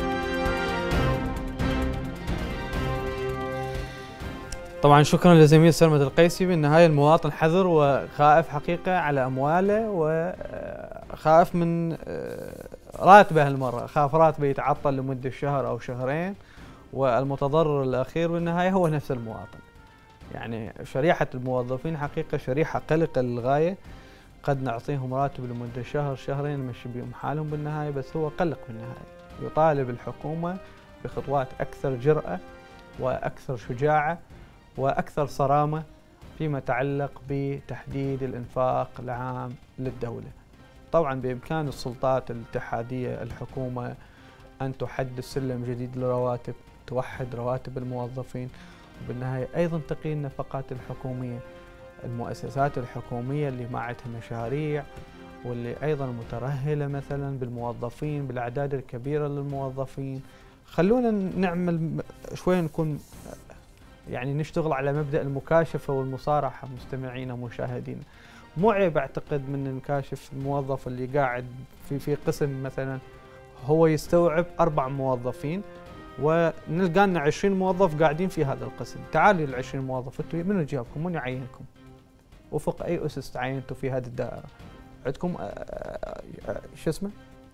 طبعا شكرا لزميل سرمد القيسي. بالنهاية المواطن حذر وخائف حقيقة على أمواله، وخائف من راتبه هالمرة، خاف راتبه يتعطل لمدة شهر أو شهرين والمتضرر الأخير بالنهاية هو نفس المواطن. يعني شريحة الموظفين حقيقة شريحة قلقة للغاية، قد نعطيهم راتب لمدة شهر شهرين نمشي بهم حالهم بالنهاية، بس هو قلق بالنهاية. يطالب الحكومة بخطوات أكثر جرأة وأكثر شجاعة وأكثر صرامة فيما يتعلق بتحديد الإنفاق العام للدولة. طبعا بإمكان السلطات الاتحادية الحكومة أن تحدد سلم جديد للرواتب، توحد رواتب الموظفين، وبالنهاية أيضا تقي النفقات الحكومية. المؤسسات الحكومية اللي ما عندها مشاريع واللي أيضا مترهلة مثلا بالموظفين بالأعداد الكبيرة للموظفين، خلونا نعمل شوي نكون يعني نشتغل على مبدأ المكاشفة والمصارحة مستمعينا ومشاهدينا. مو عيب أعتقد من نكاشف الموظف اللي قاعد في في قسم مثلا هو يستوعب أربع موظفين ونلقى لنا عشرين موظف قاعدين في هذا القسم. تعالوا ال عشرين موظف انتم منو جابكم؟ من يعينكم؟ وفق أي أسس تعينتوا في هذه الدائرة؟ عندكم شو اسمه؟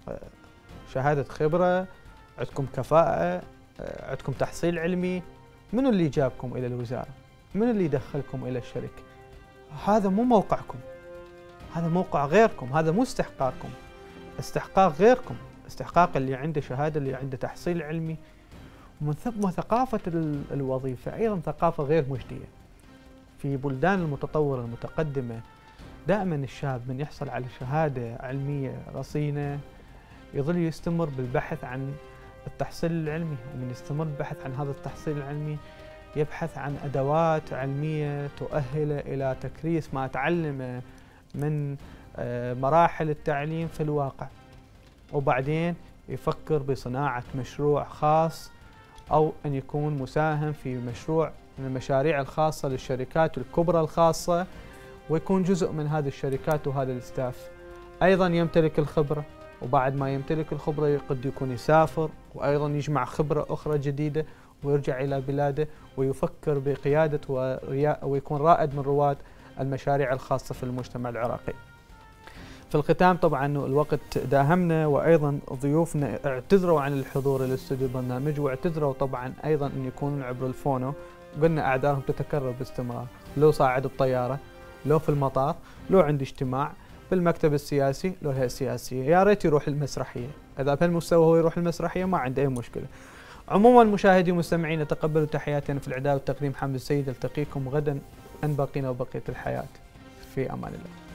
شهادة خبرة، عندكم كفاءة، عندكم تحصيل علمي. منو اللي جابكم إلى الوزارة؟ منو اللي دخلكم إلى الشركة؟ هذا مو موقعكم، هذا موقع غيركم، هذا مو استحقاقكم. استحقاق غيركم، استحقاق اللي عنده شهادة، اللي عنده تحصيل علمي. ومن ثم ثقافة الوظيفة أيضا ثقافة غير مجدية. في بلدان المتطورة المتقدمة دائما الشاب من يحصل على شهادة علمية رصينة يظل يستمر بالبحث عن التحصيل العلمي، ومن يستمر بالبحث عن هذا التحصيل العلمي يبحث عن أدوات علمية تؤهله إلى تكريس ما تعلمه من مراحل التعليم في الواقع، وبعدين يفكر بصناعة مشروع خاص أو أن يكون مساهم في مشروع من المشاريع الخاصة للشركات الكبرى الخاصة، ويكون جزء من هذه الشركات وهذا الستاف. أيضا يمتلك الخبرة، وبعد ما يمتلك الخبرة قد يكون يسافر وأيضا يجمع خبرة أخرى جديدة ويرجع إلى بلاده ويفكر بقيادة ويكون رائد من رواد المشاريع الخاصة في المجتمع العراقي. في الختام طبعا الوقت داهمنا، وأيضا ضيوفنا اعتذروا عن الحضور إلى استوديو البرنامج، واعتذروا طبعا أيضا أن يكونون عبر الفونو، وقلنا أعذارهم تتكرر باستمرار، لو صاعد بطيارة، لو في المطار، لو عند اجتماع بالمكتب السياسي، لو الهيئة السياسية. يا ريت يروح المسرحية، إذا بهالمستوى هو يروح المسرحية ما عنده أي مشكلة. عموما مشاهدي ومستمعين تقبلوا تحياتنا في الإعداد والتقديم حمد السيد. التقيكم غدا أن بقينا وبقية الحياة في أمان الله.